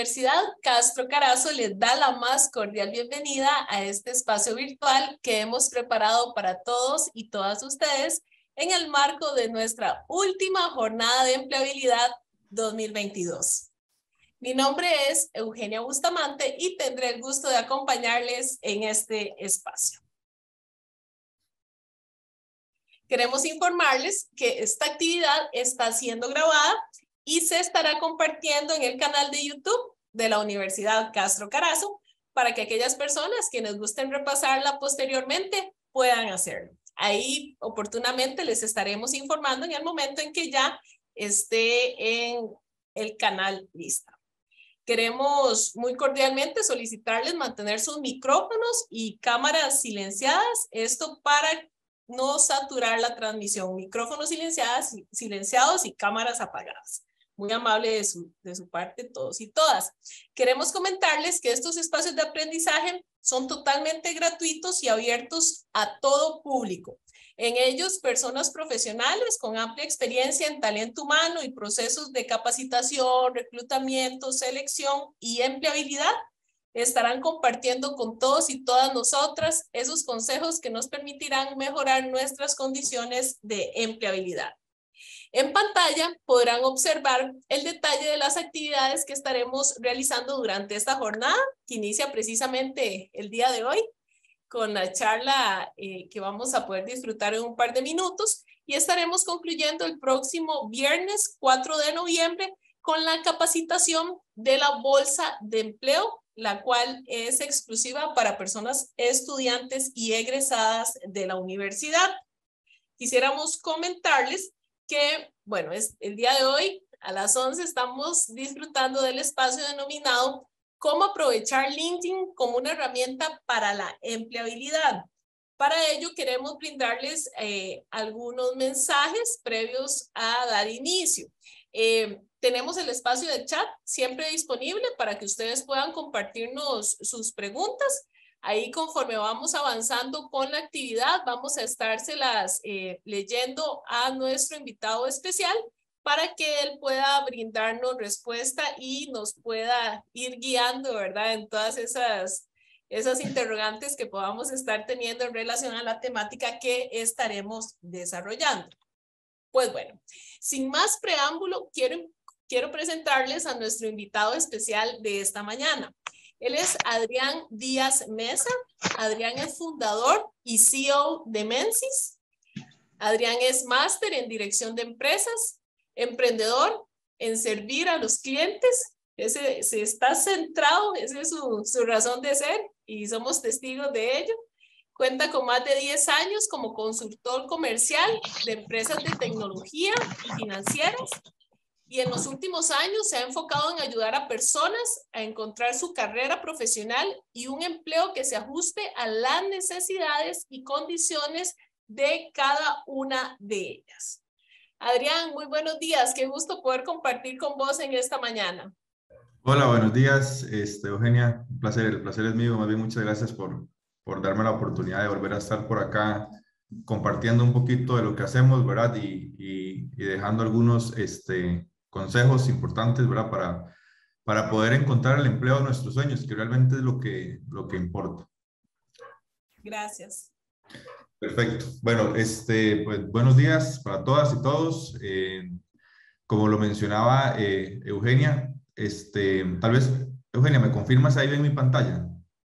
Universidad Castro Carazo les da la más cordial bienvenida a este espacio virtual que hemos preparado para todos y todas ustedes en el marco de nuestra última jornada de empleabilidad 2022. Mi nombre es Eugenia Bustamante y tendré el gusto de acompañarles en este espacio. Queremos informarles que esta actividad está siendo grabada y se estará compartiendo en el canal de YouTube de la Universidad Castro Carazo para que aquellas personas quienes gusten repasarla posteriormente puedan hacerlo. Ahí oportunamente les estaremos informando en el momento en que ya esté en el canal listo. Queremos muy cordialmente solicitarles mantener sus micrófonos y cámaras silenciadas, esto para no saturar la transmisión. Micrófonos silenciados y cámaras apagadas. Muy amable de su parte todos y todas. Queremos comentarles que estos espacios de aprendizaje son totalmente gratuitos y abiertos a todo público. En ellos, personas profesionales con amplia experiencia en talento humano y procesos de capacitación, reclutamiento, selección y empleabilidad estarán compartiendo con todos y todas nosotras esos consejos que nos permitirán mejorar nuestras condiciones de empleabilidad. En pantalla podrán observar el detalle de las actividades que estaremos realizando durante esta jornada, que inicia precisamente el día de hoy, con la charla que vamos a poder disfrutar en un par de minutos, y estaremos concluyendo el próximo viernes 4 de noviembre con la capacitación de la Bolsa de Empleo, la cual es exclusiva para personas estudiantes y egresadas de la universidad. Quisiéramos comentarles que, bueno, el día de hoy a las 11 estamos disfrutando del espacio denominado ¿Cómo aprovechar LinkedIn como una herramienta para la empleabilidad? Para ello queremos brindarles algunos mensajes previos a dar inicio. Tenemos el espacio de chat siempre disponible para que ustedes puedan compartirnos sus preguntas. Ahí conforme vamos avanzando con la actividad, vamos a estárselas leyendo a nuestro invitado especial para que él pueda brindarnos respuesta y nos pueda ir guiando, ¿verdad? En todas esas interrogantes que podamos estar teniendo en relación a la temática que estaremos desarrollando. Pues bueno, sin más preámbulo, quiero presentarles a nuestro invitado especial de esta mañana. Él es Adrián Díaz Mesa. Adrián es fundador y CEO de Mensis. Adrián es máster en dirección de empresas, emprendedor en servir a los clientes. Se está centrado, esa es su razón de ser y somos testigos de ello. Cuenta con más de 10 años como consultor comercial de empresas de tecnología y financieras. Y en los últimos años se ha enfocado en ayudar a personas a encontrar su carrera profesional y un empleo que se ajuste a las necesidades y condiciones de cada una de ellas. Adrián, muy buenos días. Qué gusto poder compartir con vos en esta mañana. Hola, buenos días, Eugenia. Un placer, el placer es mío. Más bien, muchas gracias por darme la oportunidad de volver a estar por acá compartiendo un poquito de lo que hacemos, ¿verdad? Y dejando algunos consejos importantes, ¿verdad? Para poder encontrar el empleo de nuestros sueños, que realmente es lo que importa. Gracias. Perfecto. Bueno, pues buenos días para todas y todos. Como lo mencionaba Eugenia, tal vez, Eugenia, ¿me confirmas ahí en mi pantalla?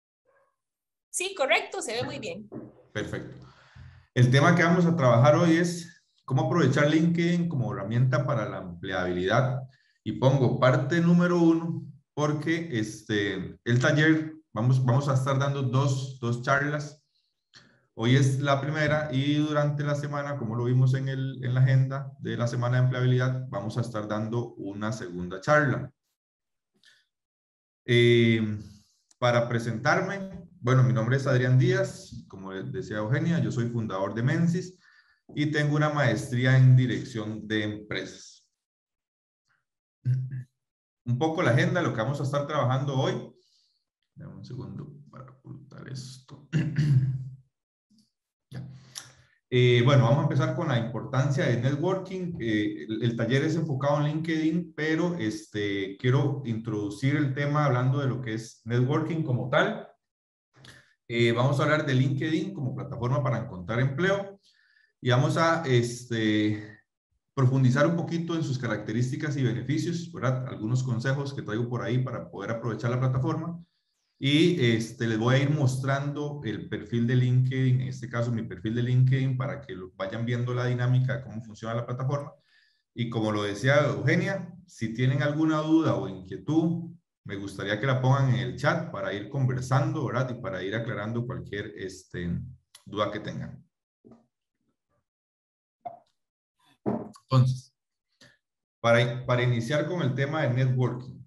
Sí, correcto, se ve muy bien. Perfecto. El tema que vamos a trabajar hoy es cómo aprovechar LinkedIn como herramienta para la empleabilidad. Y pongo parte número 1 porque el taller, vamos a estar dando dos charlas. Hoy es la primera y durante la semana, como lo vimos en la agenda de la semana de empleabilidad, vamos a estar dando una segunda charla. Para presentarme, bueno, mi nombre es Adrián Díaz, como decía Eugenia, yo soy fundador de Mensis y tengo una maestría en dirección de empresas. Un poco la agenda, lo que vamos a estar trabajando hoy. Dame un segundo para ocultar esto. Ya. Bueno, vamos a empezar con la importancia de networking. El taller es enfocado en LinkedIn, pero quiero introducir el tema hablando de lo que es networking como tal. Vamos a hablar de LinkedIn como plataforma para encontrar empleo y vamos a profundizar un poquito en sus características y beneficios, ¿verdad? Algunos consejos que traigo por ahí para poder aprovechar la plataforma. Y les voy a ir mostrando el perfil de LinkedIn, en este caso mi perfil de LinkedIn, para que vayan viendo la dinámica de cómo funciona la plataforma. Y como lo decía Eugenia, si tienen alguna duda o inquietud, me gustaría que la pongan en el chat para ir conversando, ¿verdad? Y para ir aclarando cualquier duda que tengan. Entonces, para iniciar con el tema de networking,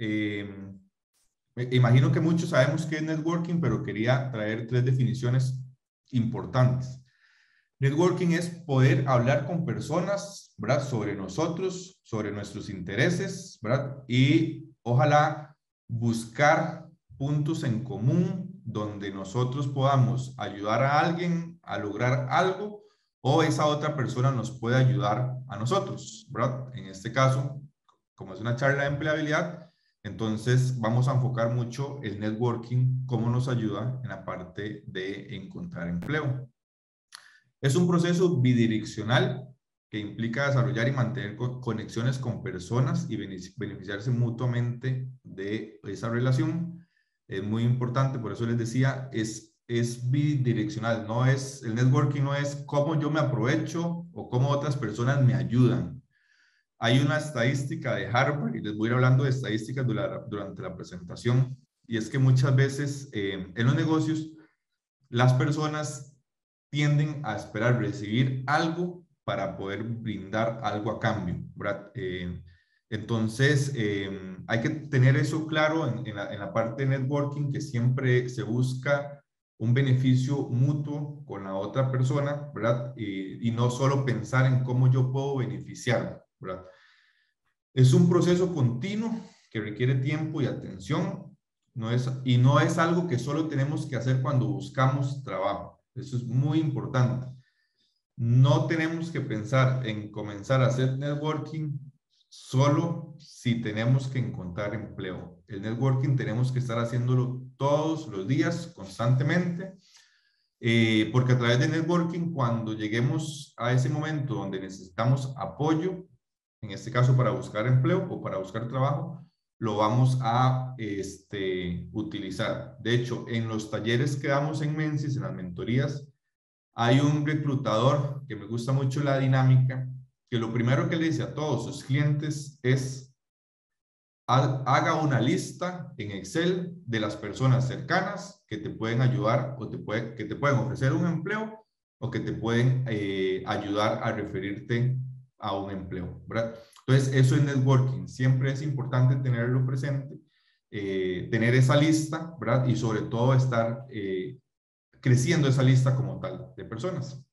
imagino que muchos sabemos qué es networking, pero quería traer 3 definiciones importantes. Networking es poder hablar con personas, ¿verdad? Sobre nosotros, sobre nuestros intereses, ¿verdad? Y ojalá buscar puntos en común donde nosotros podamos ayudar a alguien a lograr algo o esa otra persona nos puede ayudar a nosotros, ¿verdad? En este caso, como es una charla de empleabilidad, entonces vamos a enfocar mucho el networking, cómo nos ayuda en la parte de encontrar empleo. Es un proceso bidireccional que implica desarrollar y mantener conexiones con personas y beneficiarse mutuamente de esa relación. Es muy importante, por eso les decía, es bidireccional. No es, el networking no es cómo yo me aprovecho o cómo otras personas me ayudan. Hay una estadística de Harvard, y les voy a ir hablando de estadísticas durante la presentación, y es que muchas veces en los negocios las personas tienden a esperar recibir algo para poder brindar algo a cambio, ¿verdad? Entonces, hay que tener eso claro en la parte de networking, que siempre se busca un beneficio mutuo con la otra persona, ¿verdad? Y no solo pensar en cómo yo puedo beneficiar, ¿verdad? Es un proceso continuo que requiere tiempo y atención, no es algo que solo tenemos que hacer cuando buscamos trabajo. Eso es muy importante. No tenemos que pensar en comenzar a hacer networking solo si tenemos que encontrar empleo. El networking tenemos que estar haciéndolo todos los días, constantemente, porque a través de networking, cuando lleguemos a ese momento donde necesitamos apoyo, en este caso para buscar empleo o para buscar trabajo, lo vamos a utilizar. De hecho, en los talleres que damos en Mensis, en las mentorías, hay un reclutador que me gusta mucho la dinámica, que lo primero que le dice a todos sus clientes es: haga una lista en Excel de las personas cercanas que te pueden ayudar o que te pueden ofrecer un empleo o que te pueden ayudar a referirte a un empleo, ¿verdad? Entonces, eso es networking. Siempre es importante tenerlo presente, tener esa lista, ¿verdad? Y sobre todo estar creciendo esa lista como tal de personas.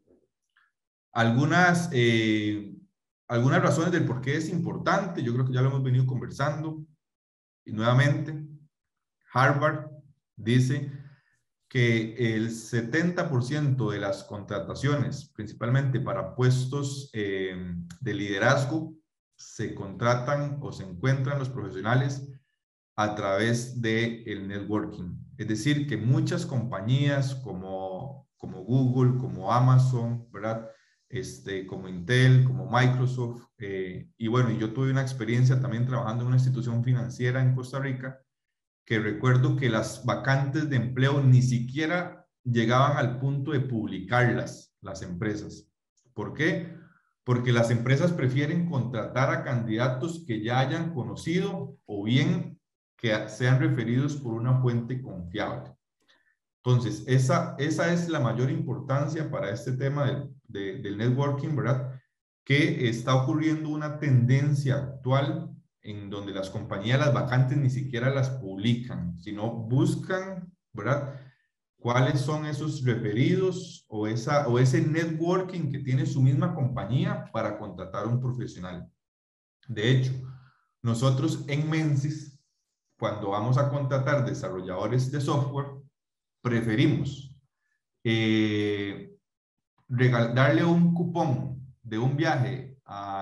Algunas razones del por qué es importante, yo creo que ya lo hemos venido conversando. Y nuevamente, Harvard dice que el 70% de las contrataciones, principalmente para puestos de liderazgo, se contratan o se encuentran los profesionales a través del networking. Es decir, que muchas compañías como Google, como Amazon, ¿verdad? Como Intel, como Microsoft, y bueno, yo tuve una experiencia también trabajando en una institución financiera en Costa Rica, que recuerdo que las vacantes de empleo ni siquiera llegaban al punto de publicarlas las empresas. ¿Por qué? Porque las empresas prefieren contratar a candidatos que ya hayan conocido o bien que sean referidos por una fuente confiable. Entonces, esa es la mayor importancia para este tema del networking, ¿verdad? Que está ocurriendo una tendencia actual en donde las compañías, las vacantes ni siquiera las publican, sino buscan, ¿verdad? ¿Cuáles son esos referidos o ese networking que tiene su misma compañía para contratar a un profesional? De hecho, nosotros en Mensis, cuando vamos a contratar desarrolladores de software, preferimos darle un cupón de un viaje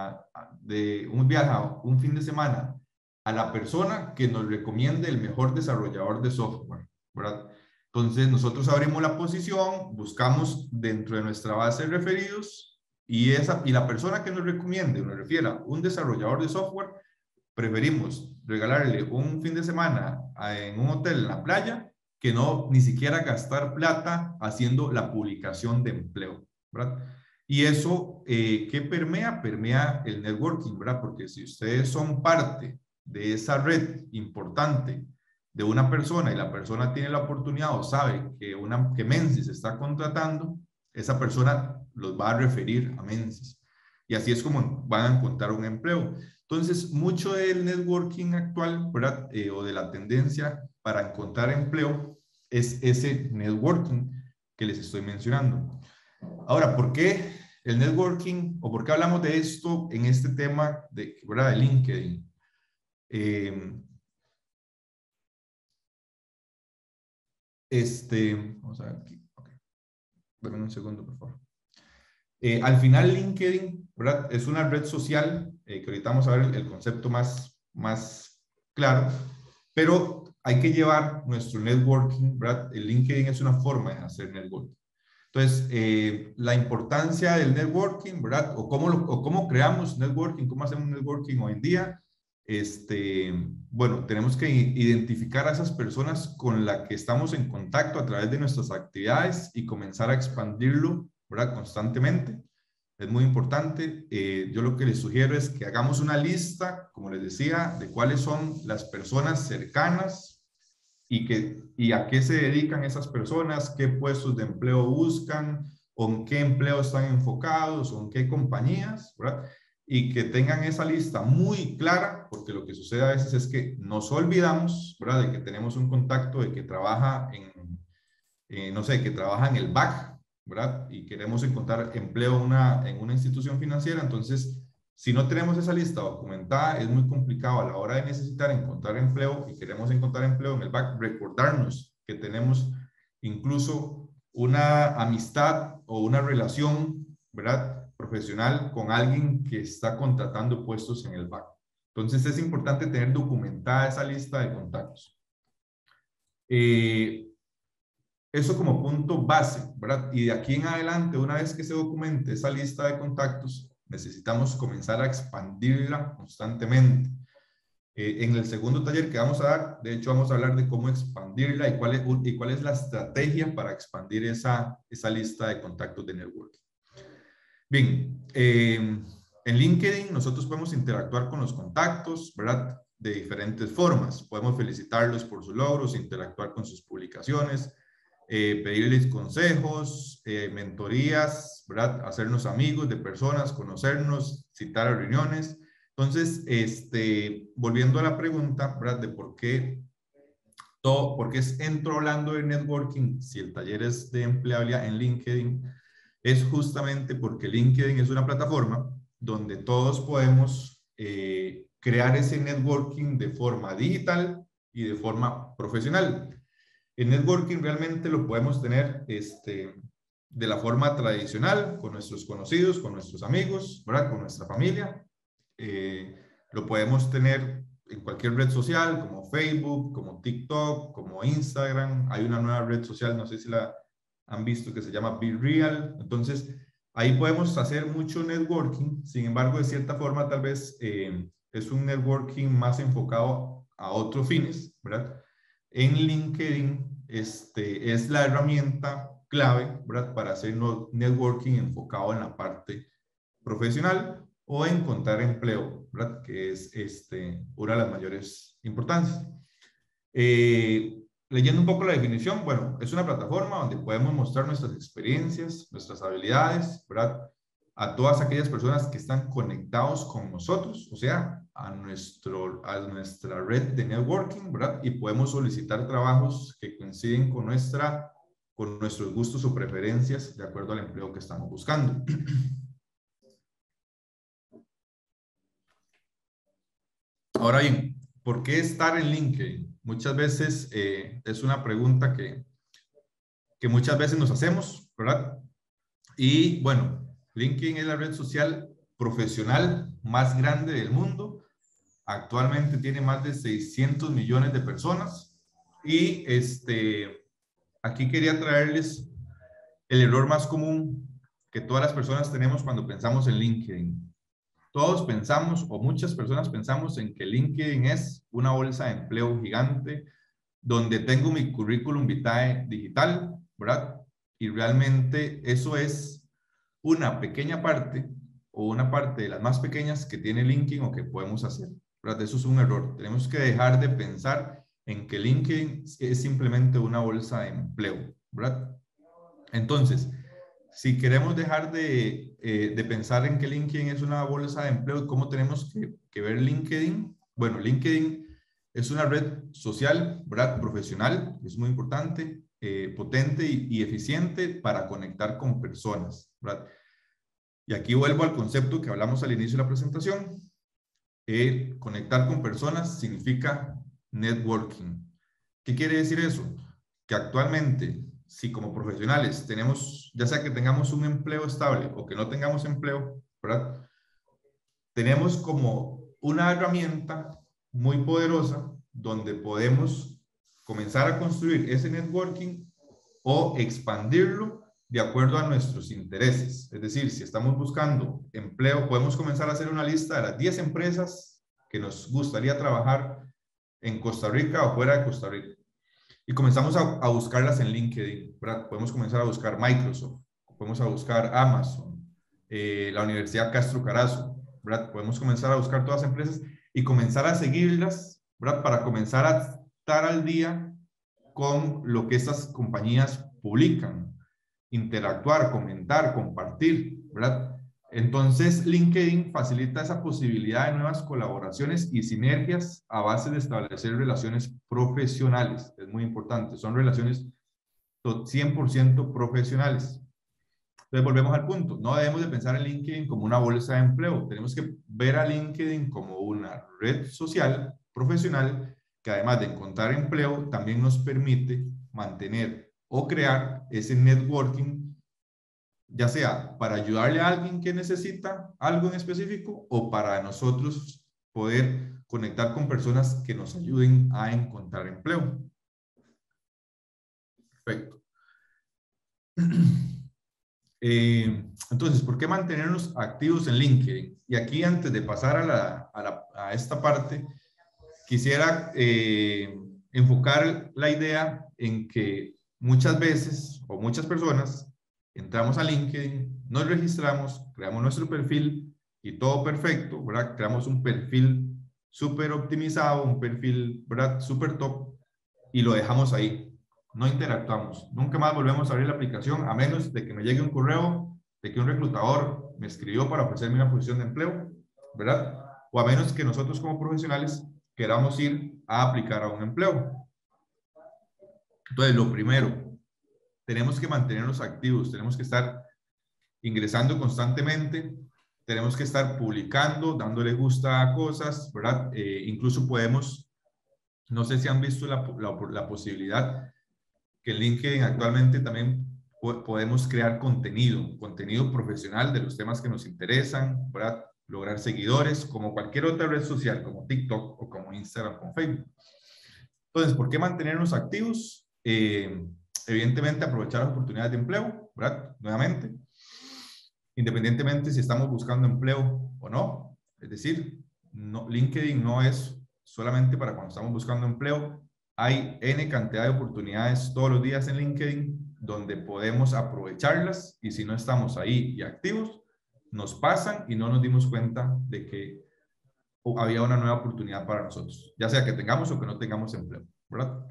a un fin de semana a la persona que nos recomiende el mejor desarrollador de software, ¿verdad? Entonces nosotros abrimos la posición, buscamos dentro de nuestra base de referidos y la persona que nos recomiende o nos refiera un desarrollador de software, preferimos regalarle un fin de semana en un hotel en la playa que no ni siquiera gastar plata haciendo la publicación de empleo, ¿verdad? Y eso, ¿qué permea? Permea el networking, ¿verdad? Porque si ustedes son parte de esa red importante de una persona y la persona tiene la oportunidad o sabe que Mensis está contratando, esa persona los va a referir a Mensis. Y así es como van a encontrar un empleo. Entonces, mucho del networking actual, ¿verdad? O de la tendencia para encontrar empleo es ese networking que les estoy mencionando. Ahora, ¿por qué el networking o por qué hablamos de esto en este tema ¿verdad? De LinkedIn? Vamos a ver aquí. Okay. Dame un segundo, por favor. Al final, LinkedIn, ¿verdad? Es una red social, que ahorita vamos a ver el concepto más claro, pero hay que llevar nuestro networking, ¿verdad? El LinkedIn es una forma de hacer networking. Entonces, la importancia del networking, ¿verdad? O cómo creamos networking, cómo hacemos networking hoy en día. Bueno, tenemos que identificar a esas personas con las que estamos en contacto a través de nuestras actividades y comenzar a expandirlo, ¿verdad? Constantemente. Es muy importante. Yo lo que les sugiero es que hagamos una lista, como les decía, de cuáles son las personas cercanas y a qué se dedican esas personas, qué puestos de empleo buscan, o en qué empleo están enfocados, o en qué compañías, ¿verdad? Y que tengan esa lista muy clara, porque lo que sucede a veces es que nos olvidamos, ¿verdad? De que tenemos un contacto de que trabaja no sé, que trabaja en el BAC, ¿verdad? Y queremos encontrar empleo en una institución financiera. Entonces, si no tenemos esa lista documentada, es muy complicado a la hora de necesitar encontrar empleo y queremos encontrar empleo en el BAC, recordarnos que tenemos incluso una amistad o una relación, ¿verdad? Profesional con alguien que está contratando puestos en el BAC. Entonces, es importante tener documentada esa lista de contactos. Eso como punto base, ¿verdad? Y de aquí en adelante, una vez que se documente esa lista de contactos, necesitamos comenzar a expandirla constantemente. En el segundo taller que vamos a dar, de hecho, vamos a hablar de cómo expandirla y cuál es la estrategia para expandir esa lista de contactos de networking. Bien, en LinkedIn nosotros podemos interactuar con los contactos, ¿verdad? De diferentes formas. Podemos felicitarlos por sus logros, interactuar con sus publicaciones, pedirles consejos, mentorías, ¿verdad? Hacernos amigos de personas, conocernos, citar a reuniones. Entonces, volviendo a la pregunta, ¿verdad? De por qué entro hablando de networking si el taller es de empleabilidad en LinkedIn, es justamente porque LinkedIn es una plataforma donde todos podemos crear ese networking de forma digital y de forma profesional. El networking realmente lo podemos tener de la forma tradicional, con nuestros conocidos, con nuestros amigos, ¿verdad? Con nuestra familia. Lo podemos tener en cualquier red social, como Facebook, como TikTok, como Instagram. Hay una nueva red social, no sé si la han visto, que se llama BeReal. Entonces, ahí podemos hacer mucho networking. Sin embargo, de cierta forma, tal vez es un networking más enfocado a otros fines, ¿verdad? En LinkedIn es la herramienta clave, ¿verdad? Para hacer networking enfocado en la parte profesional o encontrar empleo, ¿verdad? Que es una de las mayores importancias. Leyendo un poco la definición, bueno, es una plataforma donde podemos mostrar nuestras experiencias, nuestras habilidades, ¿verdad? A todas aquellas personas que están conectados con nosotros, o sea, a nuestra red de networking, ¿verdad? Y podemos solicitar trabajos que coinciden con nuestros gustos o preferencias de acuerdo al empleo que estamos buscando. Ahora bien, ¿por qué estar en LinkedIn? Muchas veces es una pregunta que muchas veces nos hacemos, ¿verdad? Y bueno, LinkedIn es la red social profesional más grande del mundo. Actualmente tiene más de 600 millones de personas. Y aquí quería traerles el error más común que todas las personas tenemos cuando pensamos en LinkedIn. Todos pensamos, o muchas personas pensamos, en que LinkedIn es una bolsa de empleo gigante donde tengo mi currículum vitae digital, ¿verdad? Y realmente eso es una pequeña parte o una parte de las más pequeñas que tiene LinkedIn o que podemos hacer, ¿verdad? Eso es un error. Tenemos que dejar de pensar en que LinkedIn es simplemente una bolsa de empleo, ¿verdad? Entonces, si queremos dejar de pensar en que LinkedIn es una bolsa de empleo, ¿cómo tenemos que ver LinkedIn? Bueno, LinkedIn es una red social, ¿verdad? Profesional, es muy importante, potente y eficiente para conectar con personas, ¿verdad? Y aquí vuelvo al concepto que hablamos al inicio de la presentación. Conectar con personas significa networking. ¿Qué quiere decir eso? Que actualmente, si como profesionales tenemos, ya sea que tengamos un empleo estable o que no tengamos empleo, ¿verdad? Tenemos como una herramienta muy poderosa donde podemos comenzar a construir ese networking o expandirlo de acuerdo a nuestros intereses. Es decir, si estamos buscando empleo, podemos comenzar a hacer una lista de las 10 empresas que nos gustaría trabajar en Costa Rica o fuera de Costa Rica. Y comenzamos a buscarlas en LinkedIn, ¿verdad? Podemos comenzar a buscar Microsoft, podemos a buscar Amazon, la Universidad Castro Carazo, ¿verdad? Podemos comenzar a buscar todas las empresas y comenzar a seguirlas, ¿verdad? Para comenzar a estar al día con lo que estas compañías publican, interactuar, comentar, compartir, ¿verdad? Entonces, LinkedIn facilita esa posibilidad de nuevas colaboraciones y sinergias a base de establecer relaciones profesionales. Es muy importante, son relaciones 100% profesionales. Entonces, volvemos al punto. No debemos de pensar en LinkedIn como una bolsa de empleo. Tenemos que ver a LinkedIn como una red social profesional que además de encontrar empleo, también nos permite mantener o crear ese networking, ya sea para ayudarle a alguien que necesita algo en específico o para nosotros poder conectar con personas que nos ayuden a encontrar empleo. Perfecto. Entonces, ¿por qué mantenernos activos en LinkedIn? Y aquí, antes de pasar a esta parte, quisiera enfocar la idea en que muchas veces o muchas personas entramos a LinkedIn, nos registramos, creamos nuestro perfil y todo perfecto, ¿verdad? Creamos un perfil súper optimizado, un perfil, ¿verdad? Súper top y lo dejamos ahí. No interactuamos. Nunca más volvemos a abrir la aplicación a menos de que me llegue un correo de que un reclutador me escribió para ofrecerme una posición de empleo, ¿verdad? O a menos que nosotros como profesionales queramos ir a aplicar a un empleo. Entonces, lo primero, tenemos que mantenernos activos, tenemos que estar ingresando constantemente, tenemos que estar publicando, dándole gusta a cosas, ¿verdad? Incluso podemos, no sé si han visto la posibilidad que en LinkedIn actualmente también podemos crear contenido profesional de los temas que nos interesan, ¿verdad? Lograr seguidores, como cualquier otra red social, como TikTok o como Instagram con Facebook. Entonces, ¿por qué mantenernos activos? Evidentemente, aprovechar las oportunidades de empleo, ¿verdad? Nuevamente, independientemente si estamos buscando empleo o no. Es decir, LinkedIn no es solamente para cuando estamos buscando empleo. Hay N cantidad de oportunidades todos los días en LinkedIn donde podemos aprovecharlas y si no estamos ahí y activos, nos pasan y no nos dimos cuenta de que había una nueva oportunidad para nosotros, ya sea que tengamos o que no tengamos empleo, ¿verdad?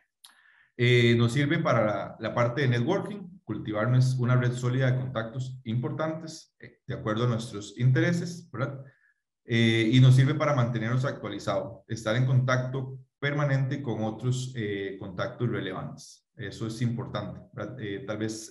Nos sirve para la parte de networking, cultivarnos una red sólida de contactos importantes de acuerdo a nuestros intereses, ¿verdad? Y nos sirve para mantenernos actualizados, estar en contacto permanente con otros contactos relevantes. Eso es importante, ¿verdad? Tal vez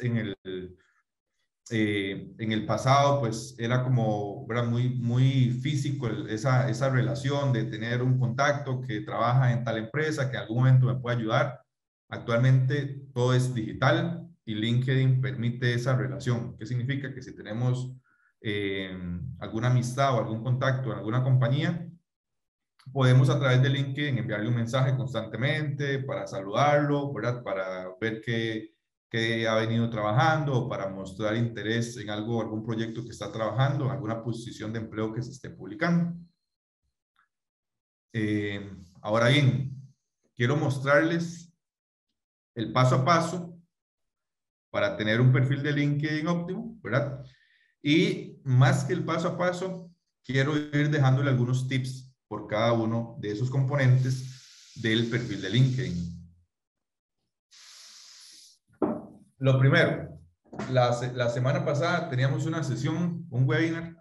en el pasado, pues era como, ¿verdad? Muy físico esa relación de tener un contacto que trabaja en tal empresa, que en algún momento me puede ayudar. Actualmente todo es digital, y LinkedIn permite esa relación. ¿Qué significa? Que si tenemos alguna amistad o algún contacto en alguna compañía, podemos a través de LinkedIn enviarle un mensaje constantemente para saludarlo, ¿verdad? Para ver qué ha venido trabajando o para mostrar interés en algo, algún proyecto que está trabajando, en alguna posición de empleo que se esté publicando. Ahora bien, quiero mostrarles el paso a paso para tener un perfil de LinkedIn óptimo, ¿verdad? Y más que el paso a paso, quiero ir dejándole algunos tips por cada uno de esos componentes del perfil de LinkedIn. Lo primero, la semana pasada teníamos una sesión, un webinar,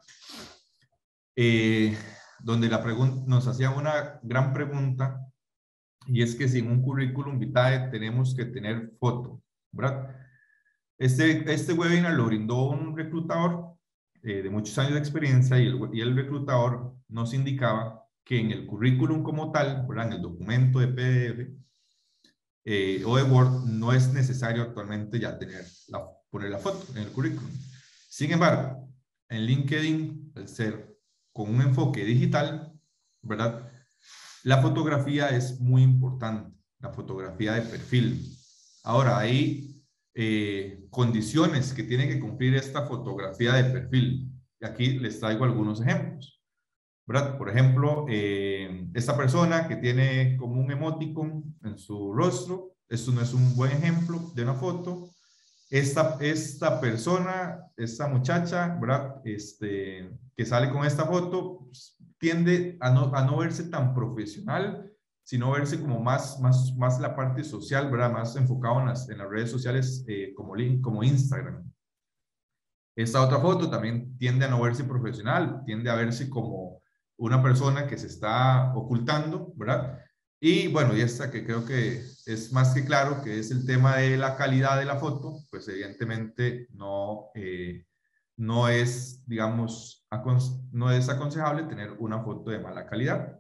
donde nos hacían una gran pregunta, y es que si en un currículum vitae tenemos que tener foto, ¿verdad? Este webinar lo brindó un reclutador de muchos años de experiencia, y el reclutador nos indicaba que en el currículum como tal, ¿verdad? En el documento de PDF o de Word, no es necesario actualmente ya poner la foto en el currículum. Sin embargo, en LinkedIn, al ser con un enfoque digital, ¿verdad? La fotografía es muy importante, la fotografía de perfil. Ahora, hay condiciones que tiene que cumplir esta fotografía de perfil. Y aquí les traigo algunos ejemplos, ¿verdad? Por ejemplo, esta persona que tiene como un emoticon en su rostro, esto no es un buen ejemplo de una foto. Esta persona, esta muchacha, ¿verdad? Que sale con esta foto, pues, tiende a no verse tan profesional, sino verse como más la parte social, ¿verdad? Más enfocado en las redes sociales como Instagram. Esta otra foto también tiende a no verse profesional, tiende a verse como una persona que se está ocultando, ¿verdad? Y bueno, y esta que creo que es más que claro, que es el tema de la calidad de la foto, pues evidentemente no es, digamos, no es aconsejable tener una foto de mala calidad.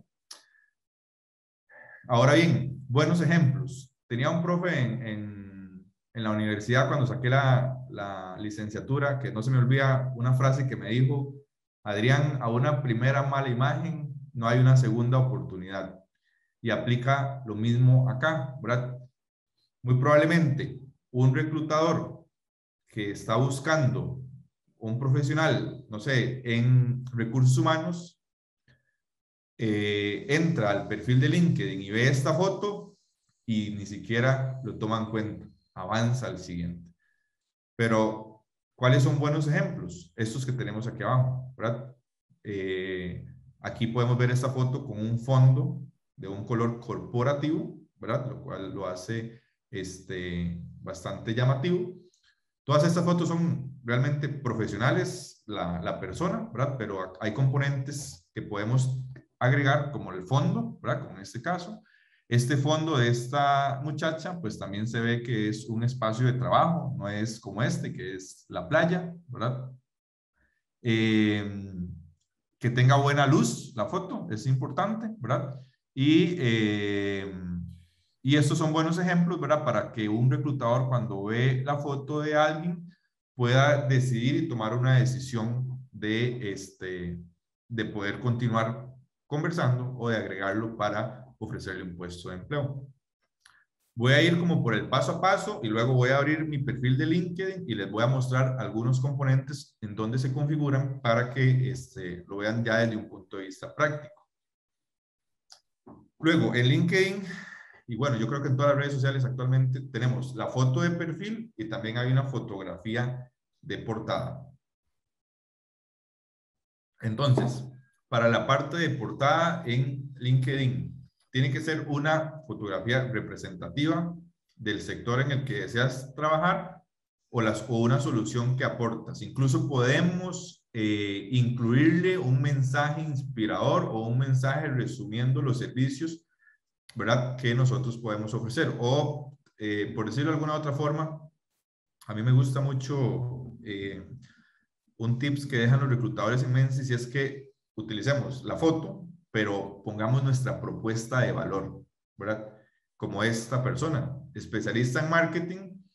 Ahora bien, buenos ejemplos. Tenía un profe en la universidad cuando saqué la licenciatura, que no se me olvida una frase que me dijo: Adrián, a una primera mala imagen no hay una segunda oportunidad. Y aplica lo mismo acá, ¿verdad? Muy probablemente un reclutador que está buscando un profesional, no sé, en recursos humanos, entra al perfil de LinkedIn y ve esta foto y ni siquiera lo toma en cuenta, avanza al siguiente. Pero, ¿cuáles son buenos ejemplos? Estos que tenemos aquí abajo, ¿verdad? Aquí podemos ver esta foto con un fondo de un color corporativo, ¿verdad? Lo cual lo hace bastante llamativo. Todas estas fotos son realmente profesionales, la persona, ¿verdad? Pero hay componentes que podemos agregar, como el fondo, ¿verdad? Como en este caso. Este fondo de esta muchacha, pues también se ve que es un espacio de trabajo, no es como que es la playa, ¿verdad? Que tenga buena luz la foto, es importante, ¿verdad? Y estos son buenos ejemplos, ¿verdad? Para que un reclutador, cuando ve la foto de alguien, pueda decidir y tomar una decisión de poder continuar conversando o de agregarlo para ofrecerle un puesto de empleo. Voy a ir como por el paso a paso y luego voy a abrir mi perfil de LinkedIn y les voy a mostrar algunos componentes en donde se configuran para que lo vean ya desde un punto de vista práctico. Luego, en LinkedIn, y bueno, yo creo que en todas las redes sociales actualmente tenemos la foto de perfil y también hay una fotografía de portada. Entonces, para la parte de portada en LinkedIn, tiene que ser una fotografía representativa del sector en el que deseas trabajar o una solución que aportas. Incluso podemos incluirle un mensaje inspirador o un mensaje resumiendo los servicios, ¿verdad?, que nosotros podemos ofrecer. O, por decirlo de alguna otra forma, a mí me gusta mucho un tips que dejan los reclutadores en Mensis, y es que utilicemos la foto, pero pongamos nuestra propuesta de valor, ¿verdad? Como esta persona, especialista en marketing,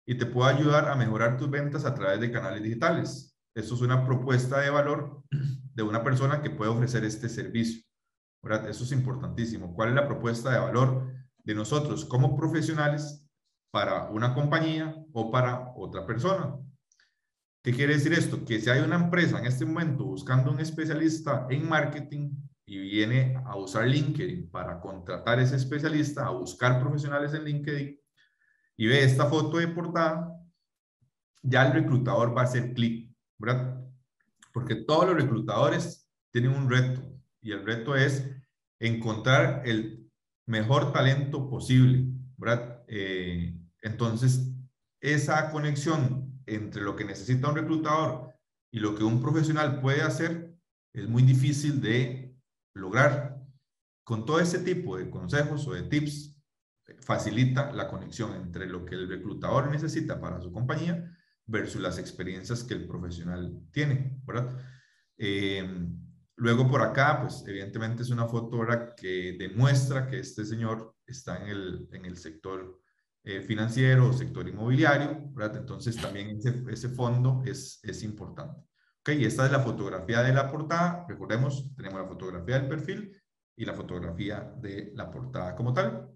y te puede ayudar a mejorar tus ventas a través de canales digitales. Esto es una propuesta de valor de una persona que puede ofrecer este servicio, ¿verdad? Eso es importantísimo. ¿Cuál es la propuesta de valor de nosotros como profesionales para una compañía o para otra persona? ¿Qué quiere decir esto? Que si hay una empresa en este momento buscando un especialista en marketing y viene a usar LinkedIn para contratar a ese especialista, a buscar profesionales en LinkedIn y ve esta foto de portada, ya el reclutador va a hacer clic, ¿verdad? Porque todos los reclutadores tienen un reto y el reto es encontrar el mejor talento posible, ¿verdad? Entonces, esa conexión entre lo que necesita un reclutador y lo que un profesional puede hacer es muy difícil de lograr. Con todo este tipo de consejos o de tips, facilita la conexión entre lo que el reclutador necesita para su compañía versus las experiencias que el profesional tiene, ¿verdad? Luego por acá, pues evidentemente es una foto, ¿verdad?, que demuestra que este señor está en el sector financiero o sector inmobiliario, ¿verdad? Entonces también ese fondo es importante. Ok, esta es la fotografía de la portada. Recordemos, tenemos la fotografía del perfil y la fotografía de la portada como tal.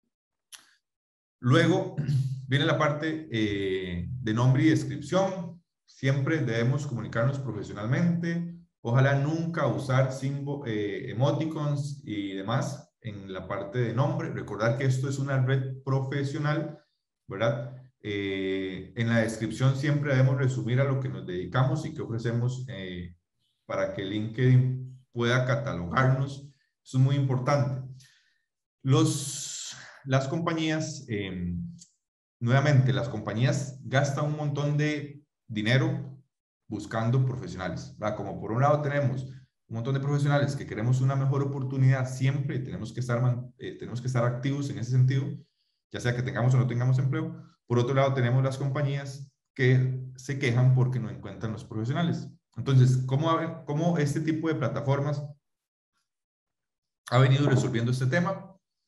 Luego viene la parte de nombre y descripción. Siempre debemos comunicarnos profesionalmente. Ojalá nunca usar emoticons y demás en la parte de nombre. Recordar que esto es una red profesional, ¿verdad? En la descripción siempre debemos resumir a lo que nos dedicamos y qué ofrecemos para que LinkedIn pueda catalogarnos. Eso es muy importante. Las compañías, nuevamente, las compañías gastan un montón de dinero buscando profesionales, ¿verdad? Como por un lado tenemos un montón de profesionales que queremos una mejor oportunidad siempre y tenemos que estar activos en ese sentido, ya sea que tengamos o no tengamos empleo. Por otro lado tenemos las compañías que se quejan porque no encuentran los profesionales. Entonces, ¿cómo este tipo de plataformas ha venido resolviendo este tema?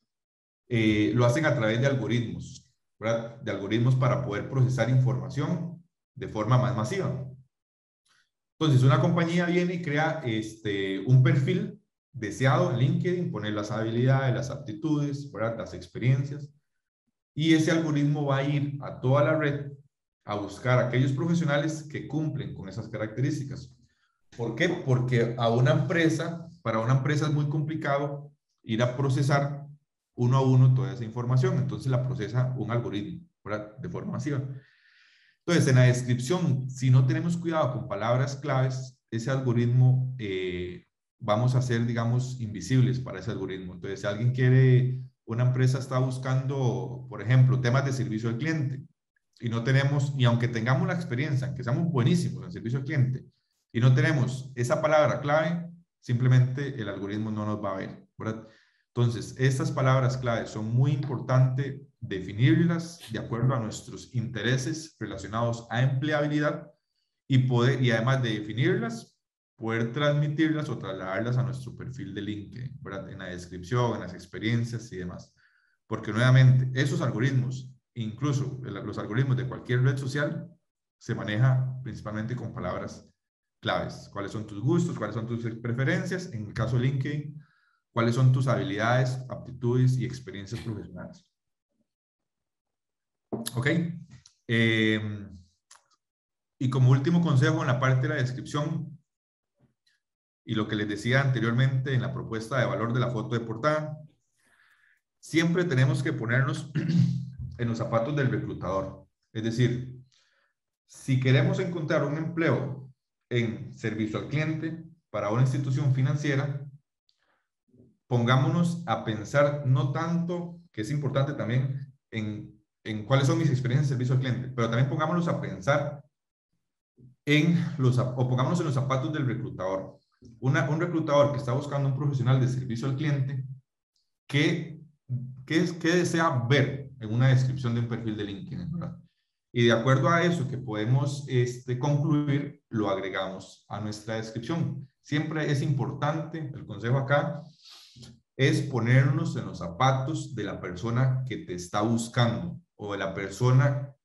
Lo hacen a través de algoritmos, ¿verdad? De algoritmos para poder procesar información de forma más masiva. Entonces, una compañía viene y crea un perfil deseado en LinkedIn, pone las habilidades, las aptitudes, ¿verdad?, las experiencias, y ese algoritmo va a ir a toda la red a buscar a aquellos profesionales que cumplen con esas características. ¿Por qué? Porque para una empresa es muy complicado ir a procesar uno a uno toda esa información. Entonces la procesa un algoritmo, ¿verdad?, de forma masiva. Entonces, en la descripción, si no tenemos cuidado con palabras claves, ese algoritmo vamos a ser, digamos, invisibles para ese algoritmo. Entonces, si alguien una empresa está buscando, por ejemplo, temas de servicio al cliente y no tenemos, y aunque tengamos la experiencia, aunque seamos buenísimos en servicio al cliente y no tenemos esa palabra clave, simplemente el algoritmo no nos va a ver, ¿verdad? Entonces, estas palabras claves son muy importantes definirlas de acuerdo a nuestros intereses relacionados a empleabilidad y además de definirlas, poder transmitirlas o trasladarlas a nuestro perfil de LinkedIn, ¿verdad?, en la descripción, en las experiencias y demás. Porque nuevamente, esos algoritmos, incluso los algoritmos de cualquier red social, se maneja principalmente con palabras claves. ¿Cuáles son tus gustos? ¿Cuáles son tus preferencias? En el caso de LinkedIn, ¿cuáles son tus habilidades, aptitudes y experiencias profesionales? Ok. Y como último consejo en la parte de la descripción y lo que les decía anteriormente en la propuesta de valor de la foto de portada, siempre tenemos que ponernos en los zapatos del reclutador. Es decir, si queremos encontrar un empleo en servicio al cliente para una institución financiera, pongámonos a pensar no tanto, que es importante también, en cuáles son mis experiencias de servicio al cliente, pero también pongámonos a pensar pongámonos en los zapatos del reclutador. Un reclutador que está buscando un profesional de servicio al cliente, ¿qué desea ver en una descripción de un perfil de LinkedIn, ¿verdad? Y de acuerdo a eso que podemos concluir, lo agregamos a nuestra descripción. Siempre es importante, el consejo acá, es ponernos en los zapatos de la persona que te está buscando o de la persona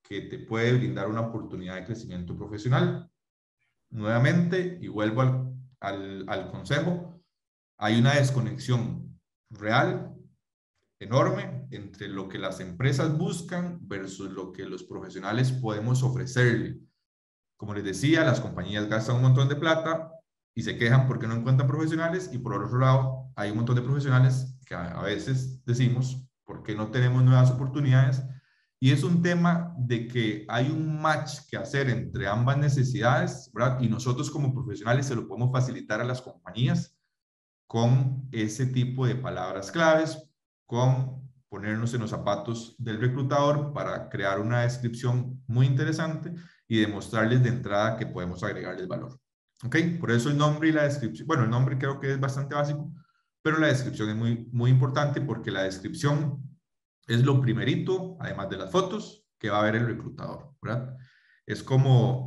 que te puede brindar una oportunidad de crecimiento profesional. Nuevamente, y vuelvo al consejo, hay una desconexión real, enorme, entre lo que las empresas buscan versus lo que los profesionales podemos ofrecerle. Como les decía, las compañías gastan un montón de plata y se quejan porque no encuentran profesionales, y por otro lado, hay un montón de profesionales que a veces decimos, ¿por qué no tenemos nuevas oportunidades? Y es un tema de que hay un match que hacer entre ambas necesidades, ¿verdad? Y nosotros como profesionales se lo podemos facilitar a las compañías con ese tipo de palabras claves, con ponernos en los zapatos del reclutador para crear una descripción muy interesante y demostrarles de entrada que podemos agregarles valor. ¿Ok? Por eso el nombre y la descripción, bueno, el nombre creo que es bastante básico, pero la descripción es muy, muy importante, porque la descripción es lo primerito, además de las fotos, que va a ver el reclutador, ¿verdad? Es como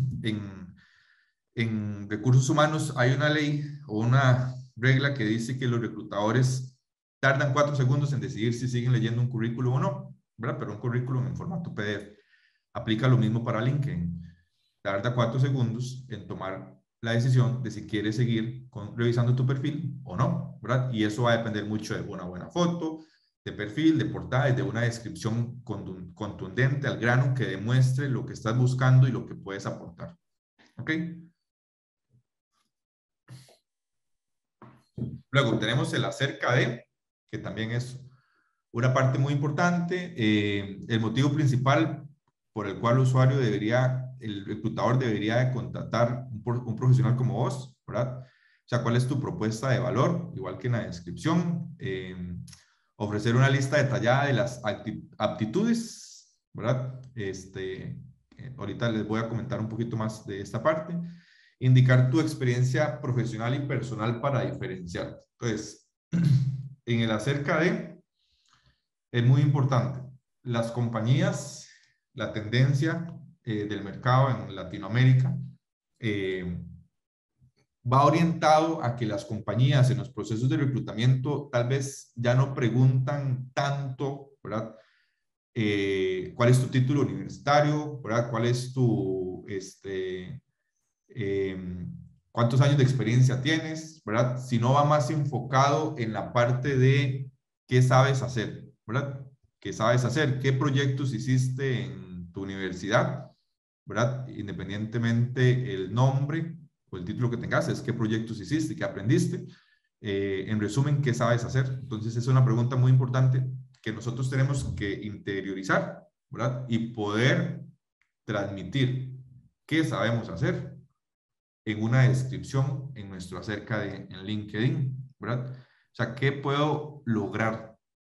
en recursos humanos hay una ley o una regla que dice que los reclutadores tardan 4 segundos en decidir si siguen leyendo un currículum o no, ¿verdad? Pero un currículum en formato PDF. Aplica lo mismo para LinkedIn. Tarda 4 segundos en tomar la decisión de si quieres seguir revisando tu perfil o no, ¿verdad? Y eso va a depender mucho de una buena foto, de perfil, de portada y de una descripción contundente al grano que demuestre lo que estás buscando y lo que puedes aportar. ¿Ok? Luego tenemos el acerca de, que también es una parte muy importante. El motivo principal por el cual el reclutador debería de contratar un profesional como vos, ¿verdad? O sea, ¿cuál es tu propuesta de valor? Igual que en la descripción. Ofrecer una lista detallada de las aptitudes, ¿verdad? Ahorita les voy a comentar un poquito más de esta parte. Indicar tu experiencia profesional y personal para diferenciar. Entonces, en el acerca de, es muy importante. Las compañías, la tendencia del mercado en Latinoamérica va orientado a que las compañías en los procesos de reclutamiento tal vez ya no preguntan tanto, ¿verdad? ¿Cuál es tu título universitario? ¿Verdad? ¿Cuál es tu, cuántos años de experiencia tienes? ¿Verdad? Sino va más enfocado en la parte de qué sabes hacer, ¿verdad? ¿Qué sabes hacer? ¿Qué proyectos hiciste en tu universidad? ¿Verdad? Independientemente el nombre o el título que tengas, es qué proyectos hiciste, qué aprendiste. En resumen, ¿qué sabes hacer? Entonces, es una pregunta muy importante que nosotros tenemos que interiorizar, ¿verdad? Y poder transmitir qué sabemos hacer en una descripción en nuestro acerca de en LinkedIn, ¿verdad? O sea, ¿qué puedo lograr?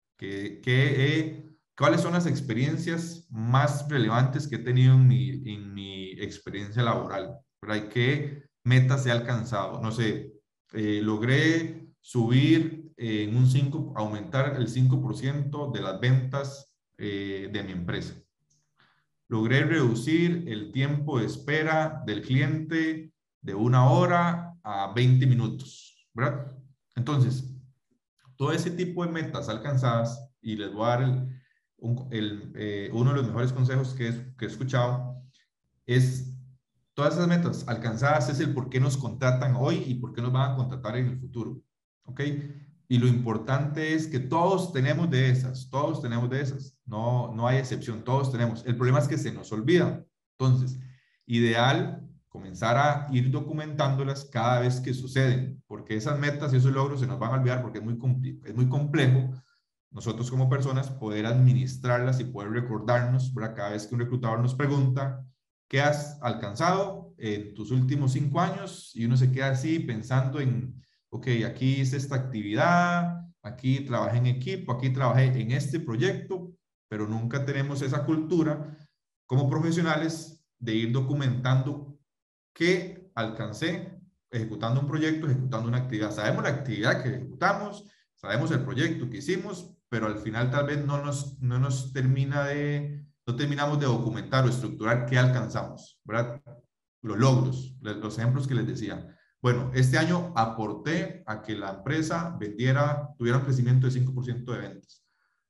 ¿Cuáles son las experiencias más relevantes que he tenido en mi experiencia laboral? ¿Verdad? ¿Y qué metas he alcanzado? No sé, logré subir en un 5, aumentar el 5% de las ventas de mi empresa. Logré reducir el tiempo de espera del cliente de 1 hora a 20 minutos, ¿verdad? Entonces, todo ese tipo de metas alcanzadas, y les voy a dar uno de los mejores consejos que he escuchado, es todas esas metas alcanzadas es el por qué nos contratan hoy y por qué nos van a contratar en el futuro, ¿ok? Y lo importante es que todos tenemos de esas, no hay excepción, todos tenemos. El problema es que se nos olvida. Entonces, ideal comenzar a ir documentándolas cada vez que suceden, porque esas metas y esos logros se nos van a olvidar porque es muy complejo nosotros como personas poder administrarlas y poder recordarnos, ¿verdad? Cada vez que un reclutador nos pregunta qué has alcanzado en tus últimos 5 años, y uno se queda así pensando en, ok, aquí hice esta actividad, aquí trabajé en equipo, aquí trabajé en este proyecto, pero nunca tenemos esa cultura como profesionales de ir documentando qué alcancé ejecutando un proyecto, ejecutando una actividad. Sabemos la actividad que ejecutamos, sabemos el proyecto que hicimos, pero al final tal vez no terminamos de documentar o estructurar qué alcanzamos, ¿verdad? Los logros, los ejemplos que les decía. Bueno, este año aporté a que la empresa tuviera un crecimiento de 5% de ventas.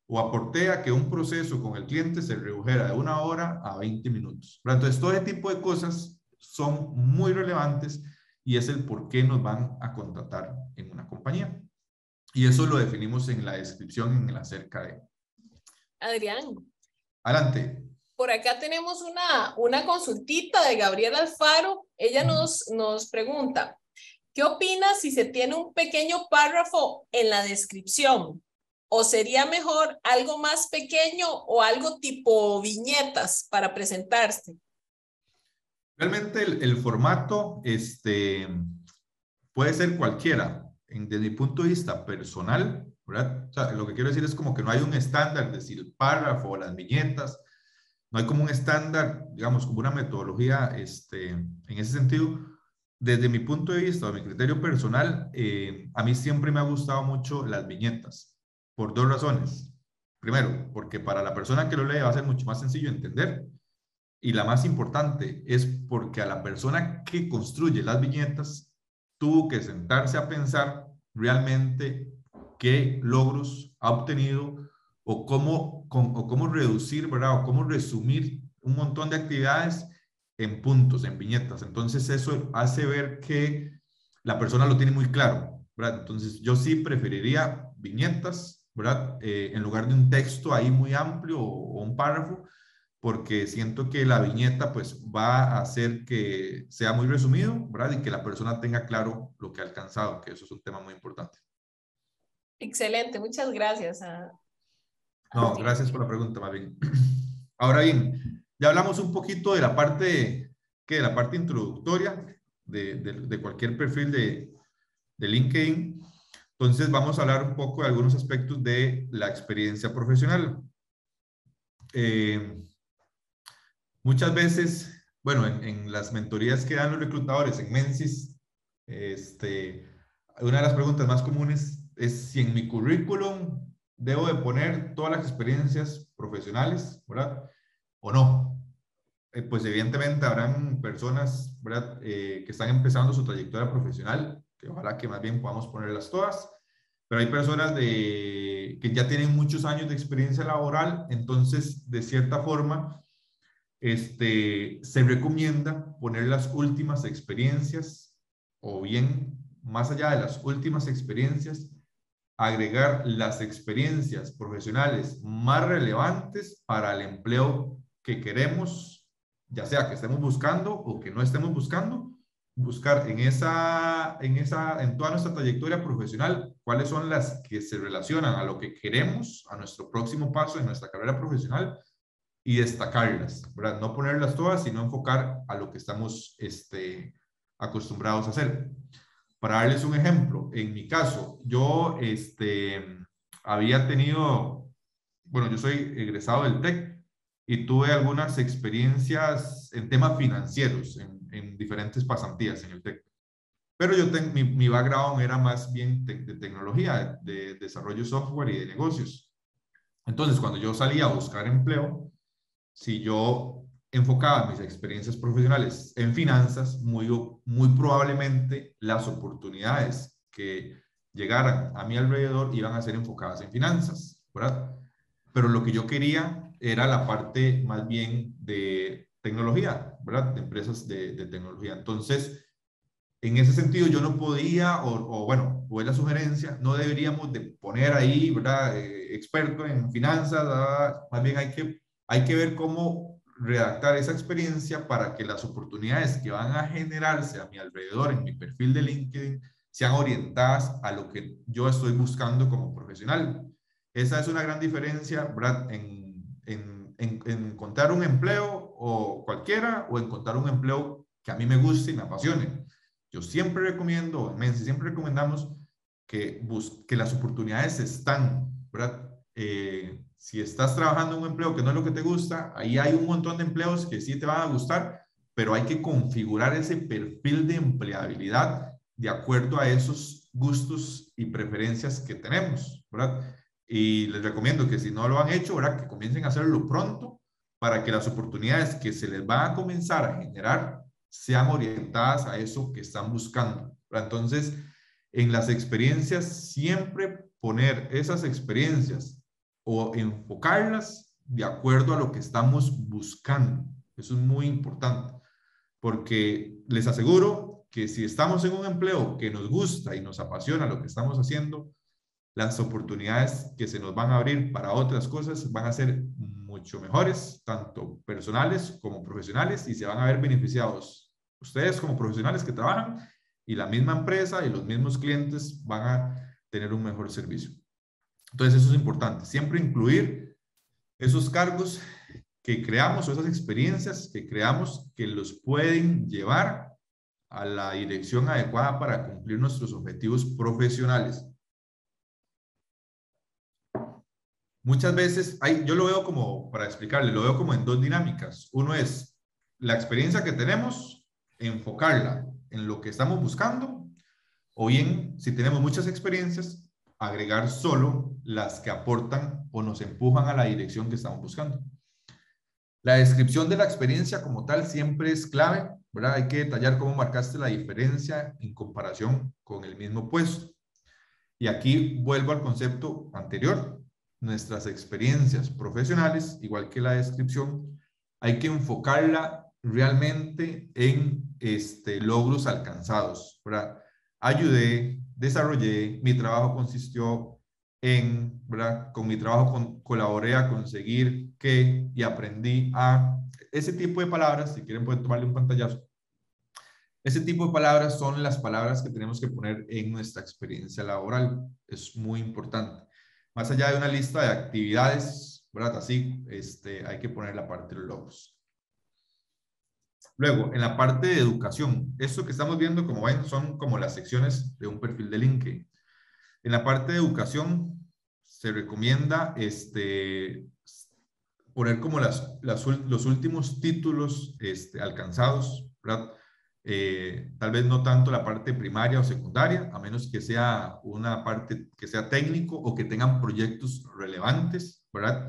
o aporté a que un proceso con el cliente se redujera de 1 hora a 20 minutos. Entonces, todo ese tipo de cosas son muy relevantes y es el por qué nos van a contratar en una compañía. Y eso lo definimos en la descripción, en el acerca de. Adrián, Adelante. por acá tenemos una consultita de Gabriela Alfaro. Ella nos pregunta, ¿qué opinas si se tiene un pequeño párrafo en la descripción? ¿O sería mejor algo más pequeño o algo tipo viñetas para presentarse? Realmente el formato puede ser cualquiera. Desde mi punto de vista personal, ¿verdad? O sea, lo que quiero decir es como que no hay un estándar, es decir, el párrafo o las viñetas, no hay como un estándar, digamos, como una metodología en ese sentido. Desde mi punto de vista, o mi criterio personal, a mí siempre me ha gustado mucho las viñetas, por 2 razones. Primero, porque para la persona que lo lee va a ser mucho más sencillo entender. Y la más importante es porque a la persona que construye las viñetas tuvo que sentarse a pensar realmente qué logros ha obtenido o cómo reducir, ¿verdad? O cómo resumir un montón de actividades en puntos, en viñetas. Entonces eso hace ver que la persona lo tiene muy claro, ¿verdad? Entonces yo sí preferiría viñetas, ¿verdad? En lugar de un texto ahí muy amplio o un párrafo, porque siento que la viñeta pues va a hacer que sea muy resumido, ¿verdad? Y que la persona tenga claro lo que ha alcanzado, que eso es un tema muy importante. Excelente, muchas gracias. No, gracias por la pregunta, más bien. Ahora bien, ya hablamos un poquito de la parte, de la parte introductoria de cualquier perfil de LinkedIn. Entonces vamos a hablar un poco de algunos aspectos de la experiencia profesional. Muchas veces, bueno, en las mentorías que dan los reclutadores en Mensis, una de las preguntas más comunes es si en mi currículum debo de poner todas las experiencias profesionales, ¿verdad? O no. Pues evidentemente habrán personas, ¿verdad? Que están empezando su trayectoria profesional, que ojalá que más bien podamos ponerlas todas, pero hay personas que ya tienen muchos años de experiencia laboral, entonces, de cierta forma, se recomienda poner las últimas experiencias o bien, más allá de las últimas experiencias, agregar las experiencias profesionales más relevantes para el empleo que queremos, ya sea que estemos buscando o que no estemos buscando, buscar en toda nuestra trayectoria profesional cuáles son las que se relacionan a lo que queremos, a nuestro próximo paso en nuestra carrera profesional y destacarlas, ¿verdad? No ponerlas todas, sino enfocar a lo que estamos acostumbrados a hacer. Para darles un ejemplo, en mi caso, yo había tenido, bueno, yo soy egresado del TEC y tuve algunas experiencias en temas financieros, en diferentes pasantías en el TEC. Pero mi background era más bien de tecnología, de desarrollo de software y de negocios. Entonces, cuando yo salía a buscar empleo, si yo enfocaba mis experiencias profesionales en finanzas, muy probablemente las oportunidades que llegaran a mi alrededor iban a ser enfocadas en finanzas, ¿verdad? Pero lo que yo quería era la parte más bien de tecnología, ¿verdad? De empresas de tecnología. Entonces, en ese sentido, yo no podía, bueno, o es la sugerencia, no deberíamos de poner ahí, ¿verdad? Experto en finanzas, ¿verdad? Más bien hay que ver cómo redactar esa experiencia para que las oportunidades que van a generarse a mi alrededor, en mi perfil de LinkedIn, sean orientadas a lo que yo estoy buscando como profesional. Esa es una gran diferencia, ¿verdad? En encontrar un empleo o cualquiera, o encontrar un empleo que a mí me guste y me apasione. Yo siempre recomiendo, siempre recomendamos que las oportunidades están, ¿verdad? Si estás trabajando en un empleo que no es lo que te gusta, ahí hay un montón de empleos que sí te van a gustar, pero hay que configurar ese perfil de empleabilidad de acuerdo a esos gustos y preferencias que tenemos, ¿verdad? Y les recomiendo que si no lo han hecho, ¿verdad? Que comiencen a hacerlo pronto para que las oportunidades que se les van a comenzar a generar sean orientadas a eso que están buscando, ¿verdad? Entonces, en las experiencias, siempre poner esas experiencias o enfocarlas de acuerdo a lo que estamos buscando. Eso es muy importante, porque les aseguro que si estamos en un empleo que nos gusta y nos apasiona lo que estamos haciendo, las oportunidades que se nos van a abrir para otras cosas van a ser mucho mejores, tanto personales como profesionales, y se van a ver beneficiados ustedes como profesionales que trabajan, y la misma empresa y los mismos clientes van a tener un mejor servicio. Entonces eso es importante, siempre incluir esos cargos que creamos o esas experiencias que creamos que los pueden llevar a la dirección adecuada para cumplir nuestros objetivos profesionales. Muchas veces, yo lo veo como, para explicarle, lo veo como en dos dinámicas. Uno es la experiencia que tenemos, enfocarla en lo que estamos buscando, o bien, si tenemos muchas experiencias, agregar solo las que aportan o nos empujan a la dirección que estamos buscando. La descripción de la experiencia como tal siempre es clave, ¿verdad? Hay que detallar cómo marcaste la diferencia en comparación con el mismo puesto. Y aquí vuelvo al concepto anterior. Nuestras experiencias profesionales, igual que la descripción, hay que enfocarla realmente en logros alcanzados, ¿verdad? Ayudé, desarrollé, mi trabajo consistió en, ¿verdad? Con mi trabajo colaboré a conseguir que y aprendí a, ese tipo de palabras, si quieren pueden tomarle un pantallazo. Ese tipo de palabras son las palabras que tenemos que poner en nuestra experiencia laboral. Es muy importante. Más allá de una lista de actividades, ¿verdad? Así, hay que poner la parte de los logros. Luego, en la parte de educación, esto que estamos viendo, como ven, son como las secciones de un perfil de LinkedIn. En la parte de educación, se recomienda poner como los últimos títulos alcanzados, ¿verdad? Tal vez no tanto la parte primaria o secundaria, a menos que sea una parte que sea técnico o que tengan proyectos relevantes, ¿verdad?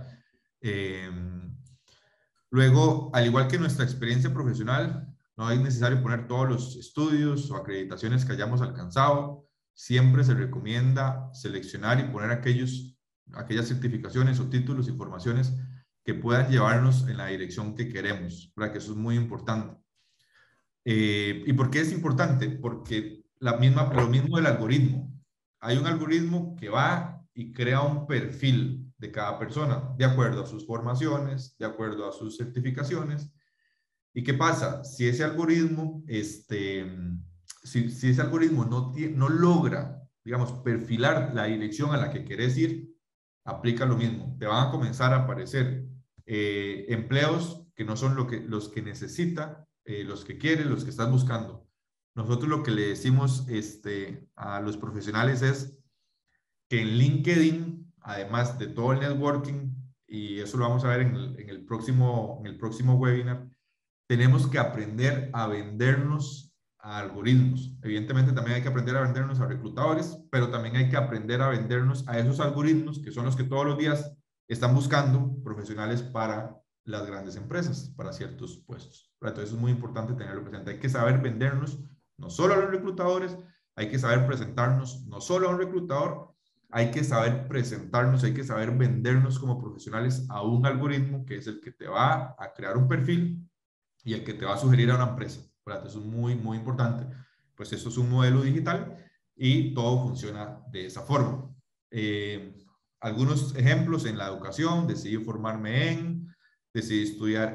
Luego, al igual que nuestra experiencia profesional, no es necesario poner todos los estudios o acreditaciones que hayamos alcanzado. Siempre se recomienda seleccionar y poner aquellas certificaciones o títulos y formaciones que puedan llevarnos en la dirección que queremos, ¿verdad? Que eso es muy importante. ¿Y por qué es importante? Porque lo mismo del algoritmo. Hay un algoritmo que va y crea un perfil de cada persona, de acuerdo a sus formaciones, de acuerdo a sus certificaciones. ¿Y qué pasa? Si ese algoritmo, si ese algoritmo no logra, digamos, perfilar la dirección a la que querés ir, aplica lo mismo. Te van a comenzar a aparecer empleos que no son los que necesita, los que quiere, los que estás buscando. Nosotros lo que le decimos a los profesionales es que en LinkedIn, además de todo el networking, y eso lo vamos a ver en el próximo webinar, tenemos que aprender a vendernos a algoritmos. Evidentemente también hay que aprender a vendernos a reclutadores, pero también hay que aprender a vendernos a esos algoritmos que son los que todos los días están buscando profesionales para las grandes empresas, para ciertos puestos. Entonces es muy importante tenerlo presente. Hay que saber vendernos no solo a los reclutadores, hay que saber presentarnos no solo a un reclutador, hay que saber presentarnos, hay que saber vendernos como profesionales a un algoritmo que es el que te va a crear un perfil y el que te va a sugerir a una empresa, ¿verdad? Eso es muy, muy importante. Pues eso es un modelo digital y todo funciona de esa forma. Algunos ejemplos en la educación: decidí formarme decidí estudiar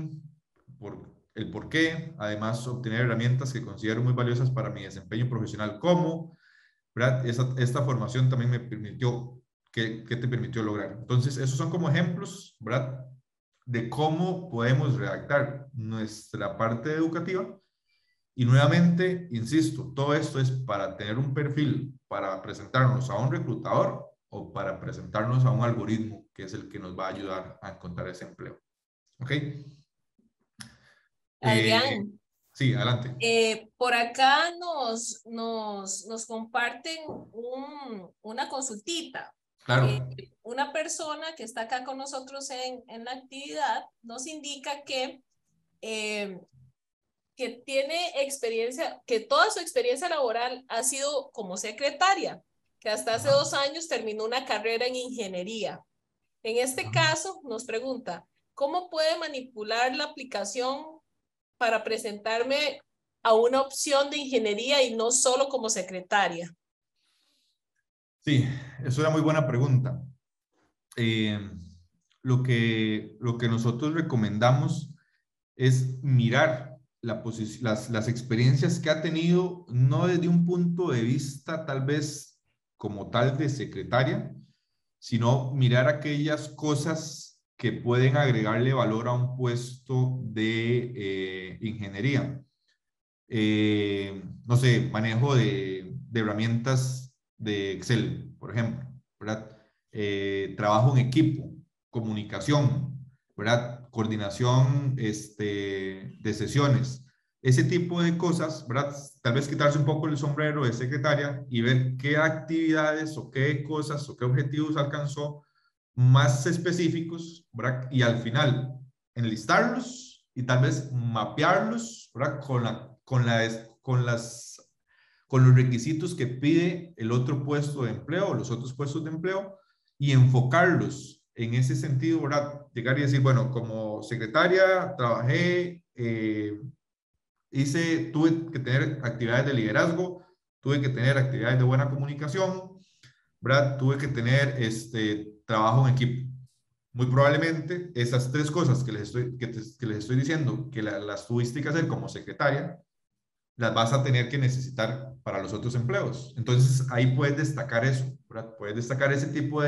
el por qué, además obtener herramientas que considero muy valiosas para mi desempeño profesional como, ¿verdad? Esta formación también me permitió, ¿qué te permitió lograr? Entonces, esos son como ejemplos, ¿verdad?, de cómo podemos redactar nuestra parte educativa. Y nuevamente, insisto, todo esto es para tener un perfil, para presentarnos a un reclutador o para presentarnos a un algoritmo que es el que nos va a ayudar a encontrar ese empleo. ¿Ok? Adrián, Sí, adelante. por acá nos comparten una consultita. Claro. Una persona que está acá con nosotros en la actividad nos indica que tiene experiencia, que toda su experiencia laboral ha sido como secretaria, que hasta hace 2 años terminó una carrera en ingeniería. En este caso, nos pregunta, ¿cómo puede manipular la aplicación para presentarme a una opción de ingeniería y no solo como secretaria? Sí, es una muy buena pregunta. Lo que nosotros recomendamos es mirar las experiencias que ha tenido, no desde un punto de vista tal vez como tal de secretaria, sino mirar aquellas cosas que pueden agregarle valor a un puesto de ingeniería. No sé, manejo de herramientas de Excel, por ejemplo, ¿verdad? Trabajo en equipo, comunicación, ¿verdad? Coordinación de sesiones, ese tipo de cosas, ¿verdad? Tal vez quitarse un poco el sombrero de secretaria y ver qué actividades o qué cosas o qué objetivos alcanzó más específicos, ¿verdad? Y al final enlistarlos y tal vez mapearlos, ¿verdad? Con los requisitos que pide el otro puesto de empleo o los otros puestos de empleo y enfocarlos en ese sentido, ¿verdad? Llegar y decir, bueno, como secretaria trabajé, tuve que tener actividades de liderazgo, tuve que tener actividades de buena comunicación, ¿verdad? Tuve que tener trabajo en equipo. Muy probablemente esas tres cosas que les estoy diciendo, que las tuviste que hacer como secretaria, las vas a tener que necesitar para los otros empleos. Entonces, ahí puedes destacar eso, ¿verdad? Puedes destacar ese tipo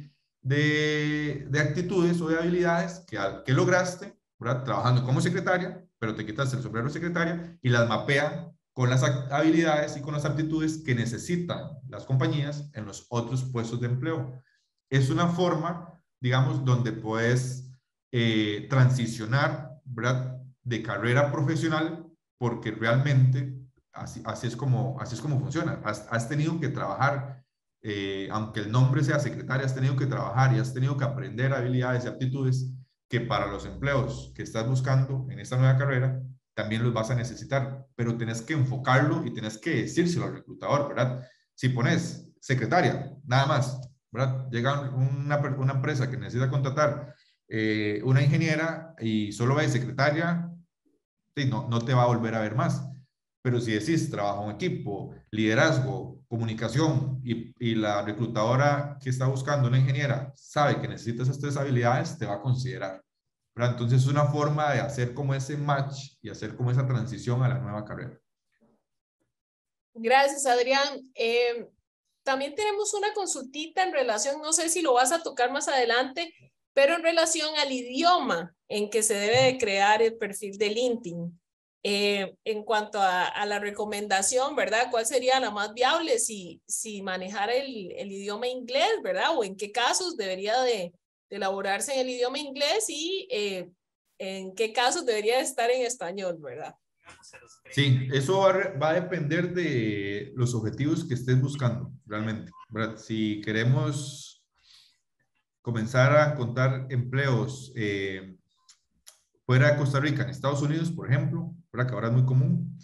de actitudes o de habilidades que lograste, ¿verdad? Trabajando como secretaria, pero te quitas el sombrero de secretaria y las mapea con las habilidades y con las aptitudes que necesitan las compañías en los otros puestos de empleo. Es una forma, digamos, donde puedes transicionar, ¿verdad? De carrera profesional porque realmente así es como funciona. Has tenido que trabajar, aunque el nombre sea secretaria, has tenido que trabajar y has tenido que aprender habilidades y aptitudes que para los empleos que estás buscando en esta nueva carrera, también los vas a necesitar, pero tenés que enfocarlo y tenés que decírselo al reclutador, ¿verdad? Si pones secretaria, nada más, ¿verdad? Llega una empresa que necesita contratar una ingeniera y solo ve secretaria, sí, no te va a volver a ver más. Pero si decís trabajo en equipo, liderazgo, comunicación y la reclutadora que está buscando una ingeniera sabe que necesita esas tres habilidades, te va a considerar, ¿verdad? Entonces es una forma de hacer como ese match y hacer como esa transición a la nueva carrera. Gracias, Adrián. También tenemos una consultita en relación, no sé si lo vas a tocar más adelante, pero en relación al idioma en que se debe de crear el perfil de LinkedIn. En cuanto a la recomendación, ¿verdad? ¿Cuál sería la más viable? Si manejar el idioma inglés, ¿verdad? O en qué casos debería de elaborarse en el idioma inglés y en qué casos debería de estar en español, ¿verdad? Sí, eso va a depender de los objetivos que estés buscando, realmente, ¿verdad? Si queremos comenzar a contar empleos fuera de Costa Rica, en Estados Unidos, por ejemplo, ¿verdad? Que ahora es muy común,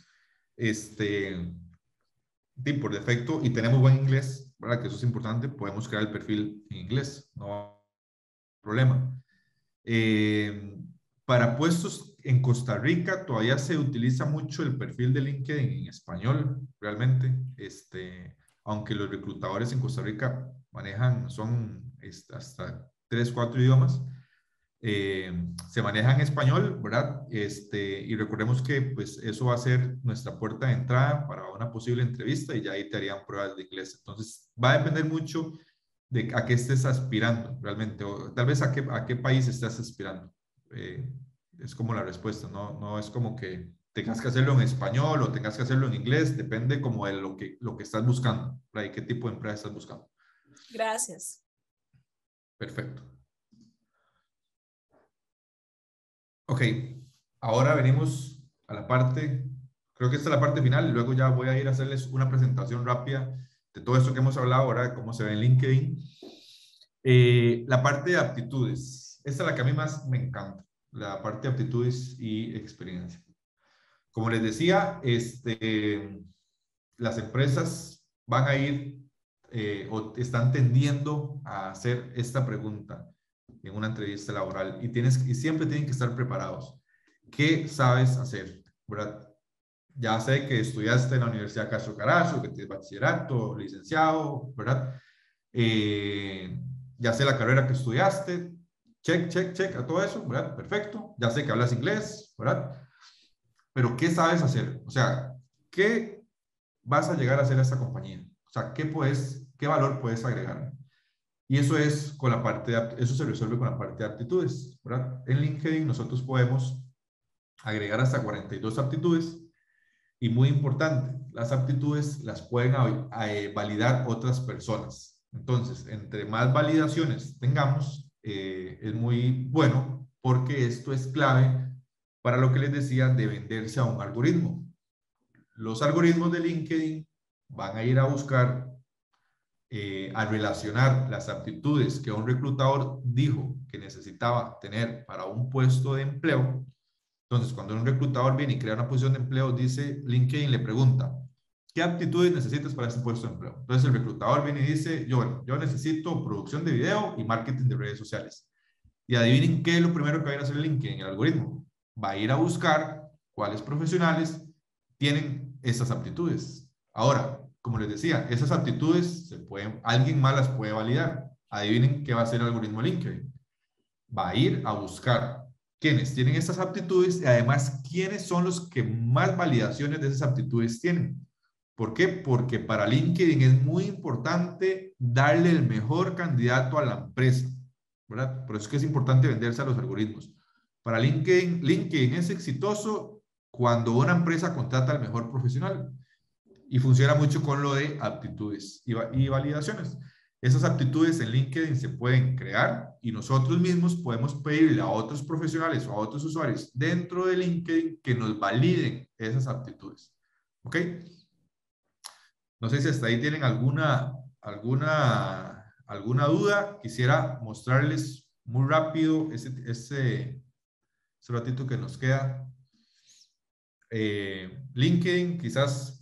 por defecto, y tenemos buen inglés, ¿verdad? Que eso es importante, podemos crear el perfil en inglés, no hay problema. Para puestos en Costa Rica todavía se utiliza mucho el perfil de LinkedIn en español, realmente, aunque los reclutadores en Costa Rica son hasta 3, 4 idiomas, se maneja en español, ¿verdad? Y recordemos que pues eso va a ser nuestra puerta de entrada para una posible entrevista y ya ahí te harían pruebas de inglés. Entonces, va a depender mucho de a qué estés aspirando realmente, o tal vez a qué país estás aspirando. Es como la respuesta, no es como que tengas que hacerlo en español o tengas que hacerlo en inglés, depende como de lo que estás buscando, ¿verdad? Y qué tipo de empresa estás buscando. Gracias. Perfecto. Ok, ahora venimos a la parte, creo que esta es la parte final, y luego ya voy a ir a hacerles una presentación rápida de todo esto que hemos hablado ahora, de cómo se ve en LinkedIn. La parte de aptitudes, esta es la que a mí más me encanta, la parte de aptitudes y experiencia. Como les decía, las empresas van a ir o están tendiendo a hacer esta pregunta. en una entrevista laboral y siempre tienen que estar preparados. ¿Qué sabes hacer? ¿Verdad? Ya sé que estudiaste en la Universidad Castro Carazo, que tienes bachillerato, licenciado, ¿verdad? Ya sé la carrera que estudiaste, check, check, check, a todo eso, ¿verdad? Perfecto. Ya sé que hablas inglés, ¿verdad? Pero ¿qué sabes hacer? O sea, ¿qué vas a llegar a hacer a esta compañía? O sea, qué valor puedes agregar? Y eso es con la parte eso se resuelve con la parte de aptitudes, ¿verdad? En LinkedIn nosotros podemos agregar hasta 42 aptitudes y muy importante, las aptitudes las pueden validar otras personas. Entonces, entre más validaciones tengamos, es muy bueno porque esto es clave para lo que les decía de venderse a un algoritmo. Los algoritmos de LinkedIn van a ir a buscar, a relacionar las aptitudes que un reclutador dijo que necesitaba tener para un puesto de empleo. Entonces, cuando un reclutador viene y crea una posición de empleo, dice, LinkedIn le pregunta, ¿qué aptitudes necesitas para este puesto de empleo? Entonces, el reclutador viene y dice, yo necesito producción de video y marketing de redes sociales. Y adivinen qué es lo primero que va a ir a hacer LinkedIn, el algoritmo. Va a ir a buscar cuáles profesionales tienen esas aptitudes. Ahora, como les decía, esas aptitudes alguien más las puede validar. Adivinen qué va a hacer el algoritmo LinkedIn. Va a ir a buscar quiénes tienen estas aptitudes y además quiénes son los que más validaciones de esas aptitudes tienen. ¿Por qué? Porque para LinkedIn es muy importante darle el mejor candidato a la empresa, ¿verdad? Por eso es que es importante venderse a los algoritmos. Para LinkedIn es exitoso cuando una empresa contrata al mejor profesional y funciona mucho con lo de aptitudes y validaciones. Esas aptitudes en LinkedIn se pueden crear y nosotros mismos podemos pedirle a otros profesionales o a otros usuarios dentro de LinkedIn que nos validen esas aptitudes. ¿Ok? No sé si hasta ahí tienen alguna duda. Quisiera mostrarles muy rápido ese ratito que nos queda. LinkedIn, quizás.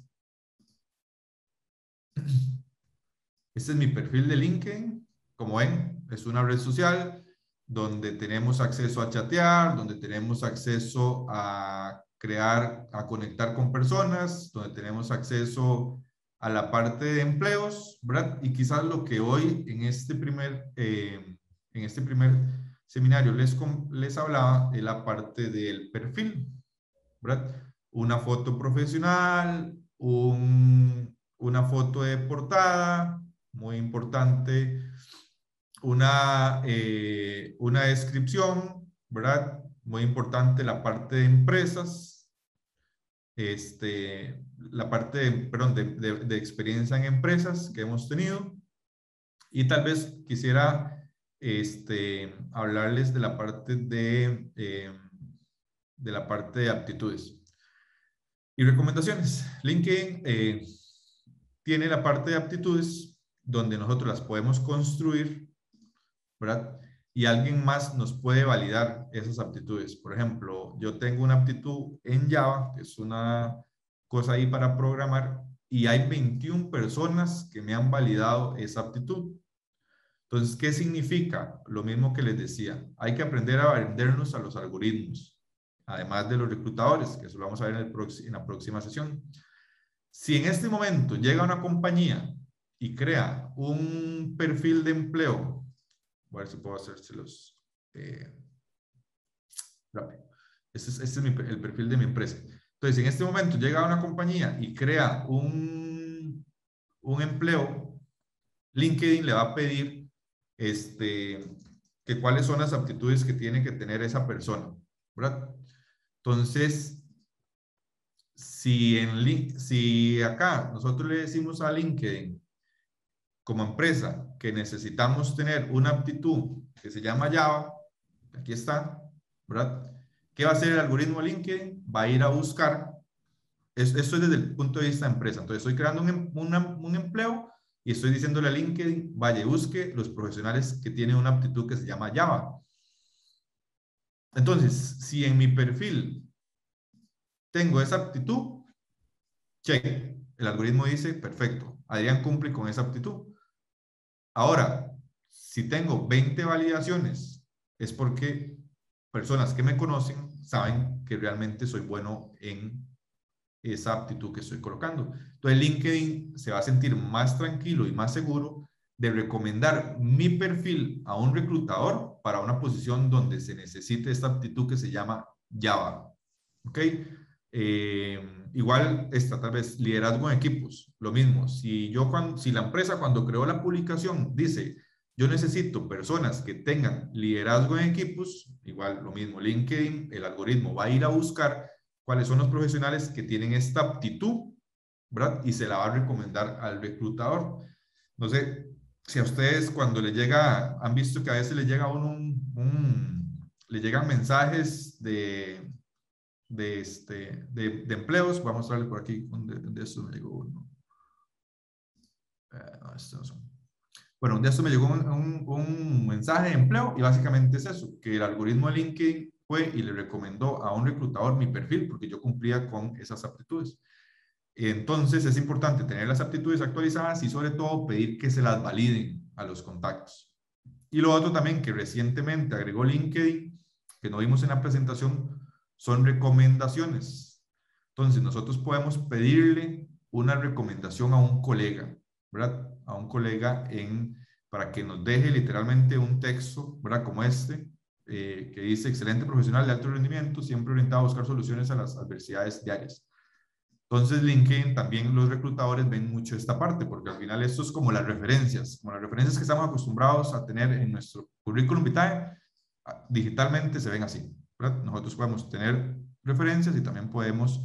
Este es mi perfil de LinkedIn. Como ven, es una red social donde tenemos acceso a chatear, donde tenemos acceso a crear, a conectar con personas, donde tenemos acceso a la parte de empleos, ¿verdad? Y quizás lo que hoy en este primer seminario les hablaba de la parte del perfil, ¿verdad? Una foto profesional, una foto de portada, muy importante, una descripción, ¿verdad? Muy importante la parte de empresas, la parte de experiencia en empresas que hemos tenido. Y tal vez quisiera hablarles de la parte de aptitudes. Y recomendaciones. LinkedIn tiene la parte de aptitudes donde nosotros las podemos construir, ¿verdad? Y alguien más nos puede validar esas aptitudes. Por ejemplo, yo tengo una aptitud en Java, que es una cosa ahí para programar, y hay 21 personas que me han validado esa aptitud. Entonces, ¿qué significa? Lo mismo que les decía, hay que aprender a vendernos a los algoritmos, además de los reclutadores, que eso lo vamos a ver en la próxima sesión. Si en este momento llega una compañía y crea un perfil de empleo, voy a ver si puedo hacérselos rápido. Este es el perfil de mi empresa. Entonces, si en este momento llega una compañía y crea un empleo, LinkedIn le va a pedir que cuáles son las aptitudes que tiene que tener esa persona, ¿verdad? Entonces, si acá nosotros le decimos a LinkedIn como empresa que necesitamos tener una aptitud que se llama Java, aquí está, ¿verdad? ¿Qué va a hacer el algoritmo LinkedIn? Va a ir a buscar, esto es desde el punto de vista de empresa, entonces estoy creando un empleo y estoy diciéndole a LinkedIn, vaya, busque los profesionales que tienen una aptitud que se llama Java. Entonces, si en mi perfil tengo esa aptitud, check. El algoritmo dice, perfecto, Adrián cumple con esa aptitud. Ahora, si tengo 20 validaciones es porque personas que me conocen saben que realmente soy bueno en esa aptitud que estoy colocando. Entonces LinkedIn se va a sentir más tranquilo y más seguro de recomendar mi perfil a un reclutador para una posición donde se necesite esta aptitud que se llama Java. ¿Ok? Igual esta, tal vez, liderazgo en equipos, lo mismo. Si la empresa cuando creó la publicación dice, yo necesito personas que tengan liderazgo en equipos, igual lo mismo, LinkedIn, el algoritmo va a ir a buscar cuáles son los profesionales que tienen esta aptitud, ¿verdad? Y se la va a recomendar al reclutador. No sé si a ustedes cuando les llega, han visto que a veces les llega a uno le llegan mensajes de empleos. Vamos a darle por aquí, de esto me llegó uno. No, estos no son. Bueno, un día esto me llegó un mensaje de empleo y básicamente es eso, que el algoritmo de LinkedIn fue y le recomendó a un reclutador mi perfil porque yo cumplía con esas aptitudes. Entonces es importante tener las aptitudes actualizadas y sobre todo pedir que se las validen a los contactos. Y lo otro también que recientemente agregó LinkedIn, que no vimos en la presentación, son recomendaciones. Entonces nosotros podemos pedirle una recomendación a un colega, ¿verdad? A un colega para que nos deje literalmente un texto, ¿verdad? Como que dice: excelente profesional de alto rendimiento, siempre orientado a buscar soluciones a las adversidades diarias. Entonces LinkedIn también, los reclutadores ven mucho esta parte, porque al final esto es como las referencias que estamos acostumbrados a tener en nuestro currículum vitae, digitalmente se ven así, ¿verdad? Nosotros podemos tener referencias y también podemos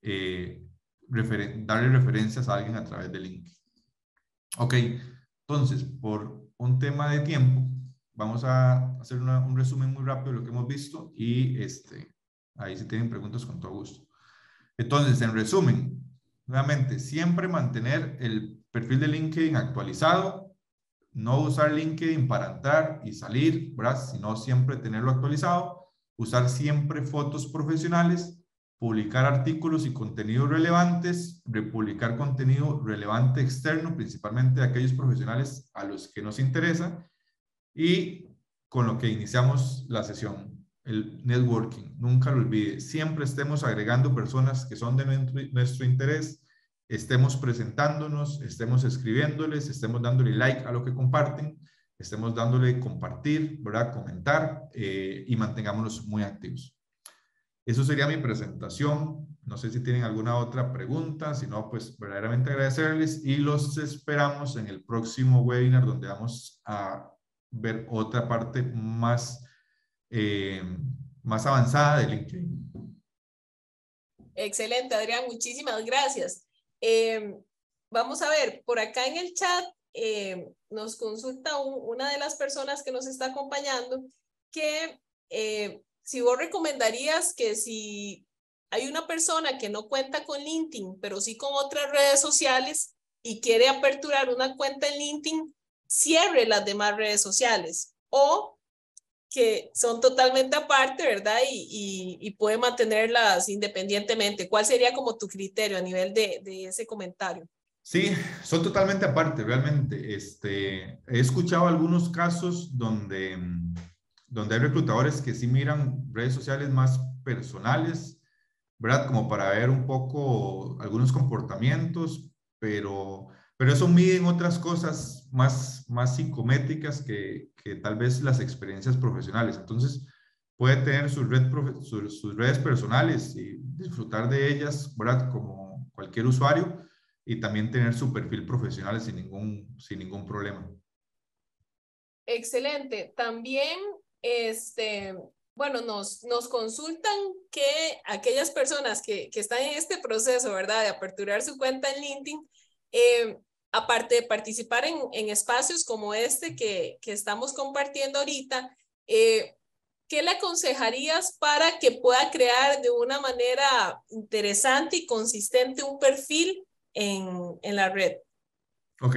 darle referencias a alguien a través de LinkedIn. Ok, entonces, por un tema de tiempo, vamos a hacer un resumen muy rápido de lo que hemos visto y ahí si tienen preguntas, con todo gusto. Entonces, en resumen, nuevamente, siempre mantener el perfil de LinkedIn actualizado, no usar LinkedIn para entrar y salir, ¿verdad? Sino siempre tenerlo actualizado, usar siempre fotos profesionales, publicar artículos y contenidos relevantes, republicar contenido relevante externo, principalmente de aquellos profesionales a los que nos interesa, y con lo que iniciamos la sesión, el networking. Nunca lo olvide, siempre estemos agregando personas que son de nuestro interés, estemos presentándonos, estemos escribiéndoles, estemos dándole like a lo que comparten, estemos dándole compartir, ¿verdad? Comentar, y mantengámonos muy activos. Eso sería mi presentación. No sé si tienen alguna otra pregunta, si no, pues verdaderamente agradecerles y los esperamos en el próximo webinar donde vamos a ver otra parte más avanzada de LinkedIn. Excelente, Adrián, muchísimas gracias. Vamos a ver, por acá en el chat nos consulta una de las personas que nos está acompañando que si vos recomendarías que si hay una persona que no cuenta con LinkedIn, pero sí con otras redes sociales y quiere aperturar una cuenta en LinkedIn, cierre las demás redes sociales o que son totalmente aparte, ¿verdad? Y puede mantenerlas independientemente. ¿Cuál sería como tu criterio a nivel de ese comentario? Sí, son totalmente aparte, realmente. He escuchado algunos casos donde hay reclutadores que sí miran redes sociales más personales, ¿verdad? Como para ver un poco algunos comportamientos, pero eso miden otras cosas más psicométricas que tal vez las experiencias profesionales. Entonces, puede tener sus redes personales y disfrutar de ellas, ¿verdad? Como cualquier usuario, y también tener su perfil profesional sin ningún problema. Excelente. También, bueno, nos consultan que aquellas personas que están en este proceso, ¿verdad? De aperturar su cuenta en LinkedIn, aparte de participar en espacios como este que estamos compartiendo ahorita, ¿qué le aconsejarías para que pueda crear de una manera interesante y consistente un perfil en la red? Ok.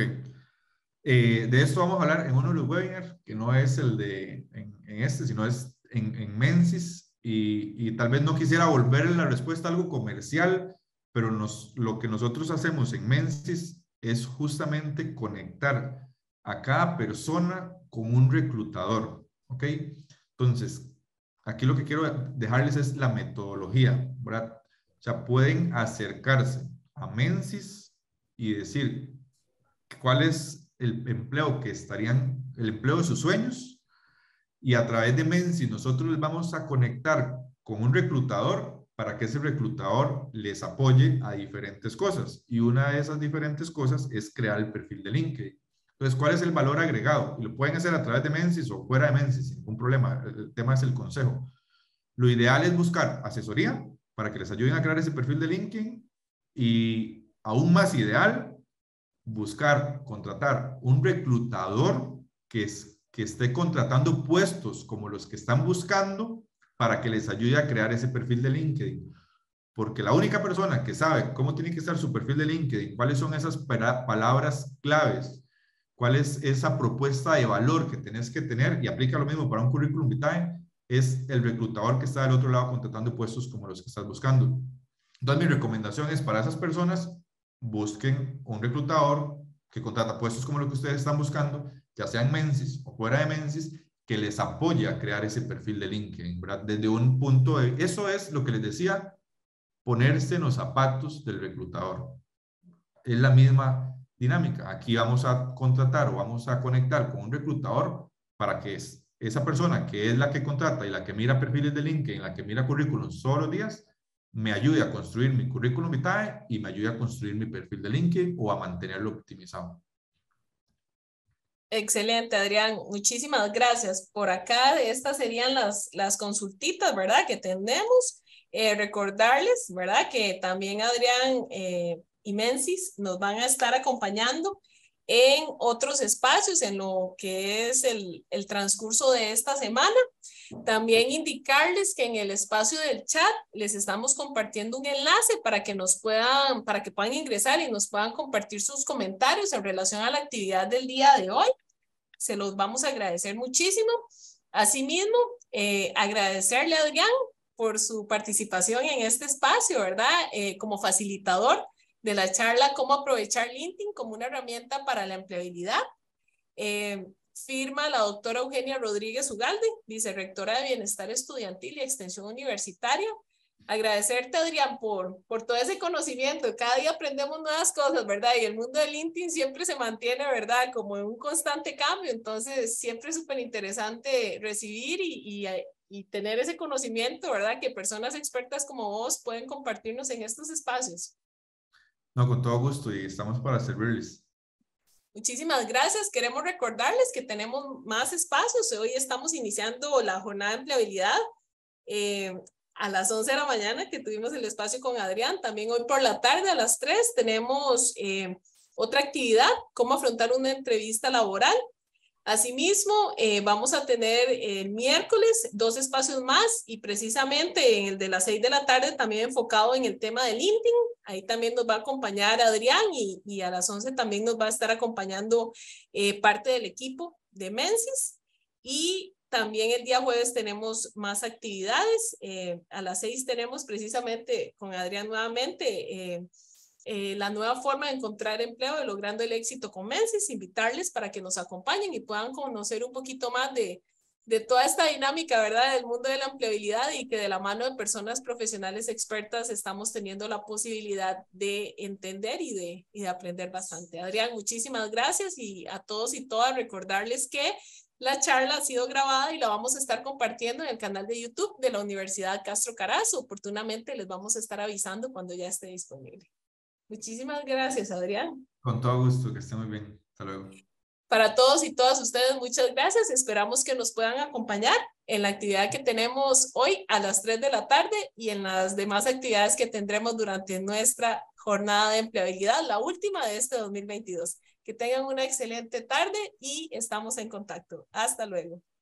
De esto vamos a hablar en uno de los webinars, que no es el sino es en Mensis, y tal vez no quisiera volver la respuesta a algo comercial, pero lo que nosotros hacemos en Mensis es justamente conectar a cada persona con un reclutador, ¿ok? Entonces, aquí lo que quiero dejarles es la metodología, ¿verdad? O sea, pueden acercarse a Mensis y decir cuál es el empleo el empleo de sus sueños, y a través de Mensis nosotros les vamos a conectar con un reclutador para que ese reclutador les apoye a diferentes cosas. Y una de esas diferentes cosas es crear el perfil de LinkedIn. Entonces, ¿cuál es el valor agregado? Y lo pueden hacer a través de Mensis o fuera de Mensis, sin ningún problema. El tema es el consejo. Lo ideal es buscar asesoría para que les ayuden a crear ese perfil de LinkedIn, y aún más ideal, buscar, contratar un reclutador que esté contratando puestos como los que están buscando para que les ayude a crear ese perfil de LinkedIn. Porque la única persona que sabe cómo tiene que estar su perfil de LinkedIn, cuáles son esas palabras claves, cuál es esa propuesta de valor que tenés que tener, y aplica lo mismo para un currículum vitae, es el reclutador que está del otro lado contratando puestos como los que estás buscando. Entonces, mi recomendación es para esas personas: busquen un reclutador que contrata puestos como lo que ustedes están buscando, ya sea en Mensis o fuera de Mensis, que les apoye a crear ese perfil de LinkedIn, ¿verdad? Desde un punto de... Eso es lo que les decía, ponerse en los zapatos del reclutador. Es la misma dinámica. Aquí vamos a contratar o vamos a conectar con un reclutador para que esa persona que es la que contrata y la que mira perfiles de LinkedIn, la que mira currículums todos los días, me ayude a construir mi currículum vitae y me ayude a construir mi perfil de LinkedIn o a mantenerlo optimizado. Excelente, Adrián. Muchísimas gracias. Por acá, estas serían las consultitas, ¿verdad? Que tenemos. Recordarles, ¿verdad? Que también Adrián y Mensis nos van a estar acompañando en otros espacios en lo que es el transcurso de esta semana. También indicarles que en el espacio del chat les estamos compartiendo un enlace para que puedan ingresar y nos puedan compartir sus comentarios en relación a la actividad del día de hoy. Se los vamos a agradecer muchísimo. Asimismo, agradecerle a Adrián por su participación en este espacio, ¿verdad? Como facilitador de la charla Cómo aprovechar LinkedIn como una herramienta para la empleabilidad. Firma la doctora Eugenia Rodríguez Ugalde, vicerrectora de Bienestar Estudiantil y Extensión Universitaria. Agradecerte, Adrián, por todo ese conocimiento. Cada día aprendemos nuevas cosas, ¿verdad? Y el mundo de LinkedIn siempre se mantiene, ¿verdad? Como en un constante cambio. Entonces, siempre es súper interesante recibir y tener ese conocimiento, ¿verdad? Que personas expertas como vos pueden compartirnos en estos espacios. No, con todo gusto, y estamos para servirles. Muchísimas gracias. Queremos recordarles que tenemos más espacios. Hoy estamos iniciando la jornada de empleabilidad a las 11 de la mañana, que tuvimos el espacio con Adrián. También hoy por la tarde a las 3 tenemos otra actividad, cómo afrontar una entrevista laboral. Asimismo, vamos a tener el miércoles 2 espacios más, y precisamente en el de las 6 de la tarde también enfocado en el tema de LinkedIn. Ahí también nos va a acompañar Adrián, y a las 11 también nos va a estar acompañando parte del equipo de Mensis. Y también el día jueves tenemos más actividades. A las 6 tenemos precisamente con Adrián nuevamente la nueva forma de encontrar empleo y logrando el éxito con Mensis. Invitarles para que nos acompañen y puedan conocer un poquito más de toda esta dinámica, ¿verdad? Del mundo de la empleabilidad, y que de la mano de personas profesionales expertas estamos teniendo la posibilidad de entender y de aprender bastante. Adrián, muchísimas gracias, y a todos y todas recordarles que la charla ha sido grabada y la vamos a estar compartiendo en el canal de YouTube de la Universidad Castro Carazo. Oportunamente les vamos a estar avisando cuando ya esté disponible. Muchísimas gracias, Adrián. Con todo gusto, que esté muy bien. Hasta luego. Para todos y todas ustedes, muchas gracias. Esperamos que nos puedan acompañar en la actividad que tenemos hoy a las 3 de la tarde y en las demás actividades que tendremos durante nuestra jornada de empleabilidad, la última de este 2022. Que tengan una excelente tarde y estamos en contacto. Hasta luego.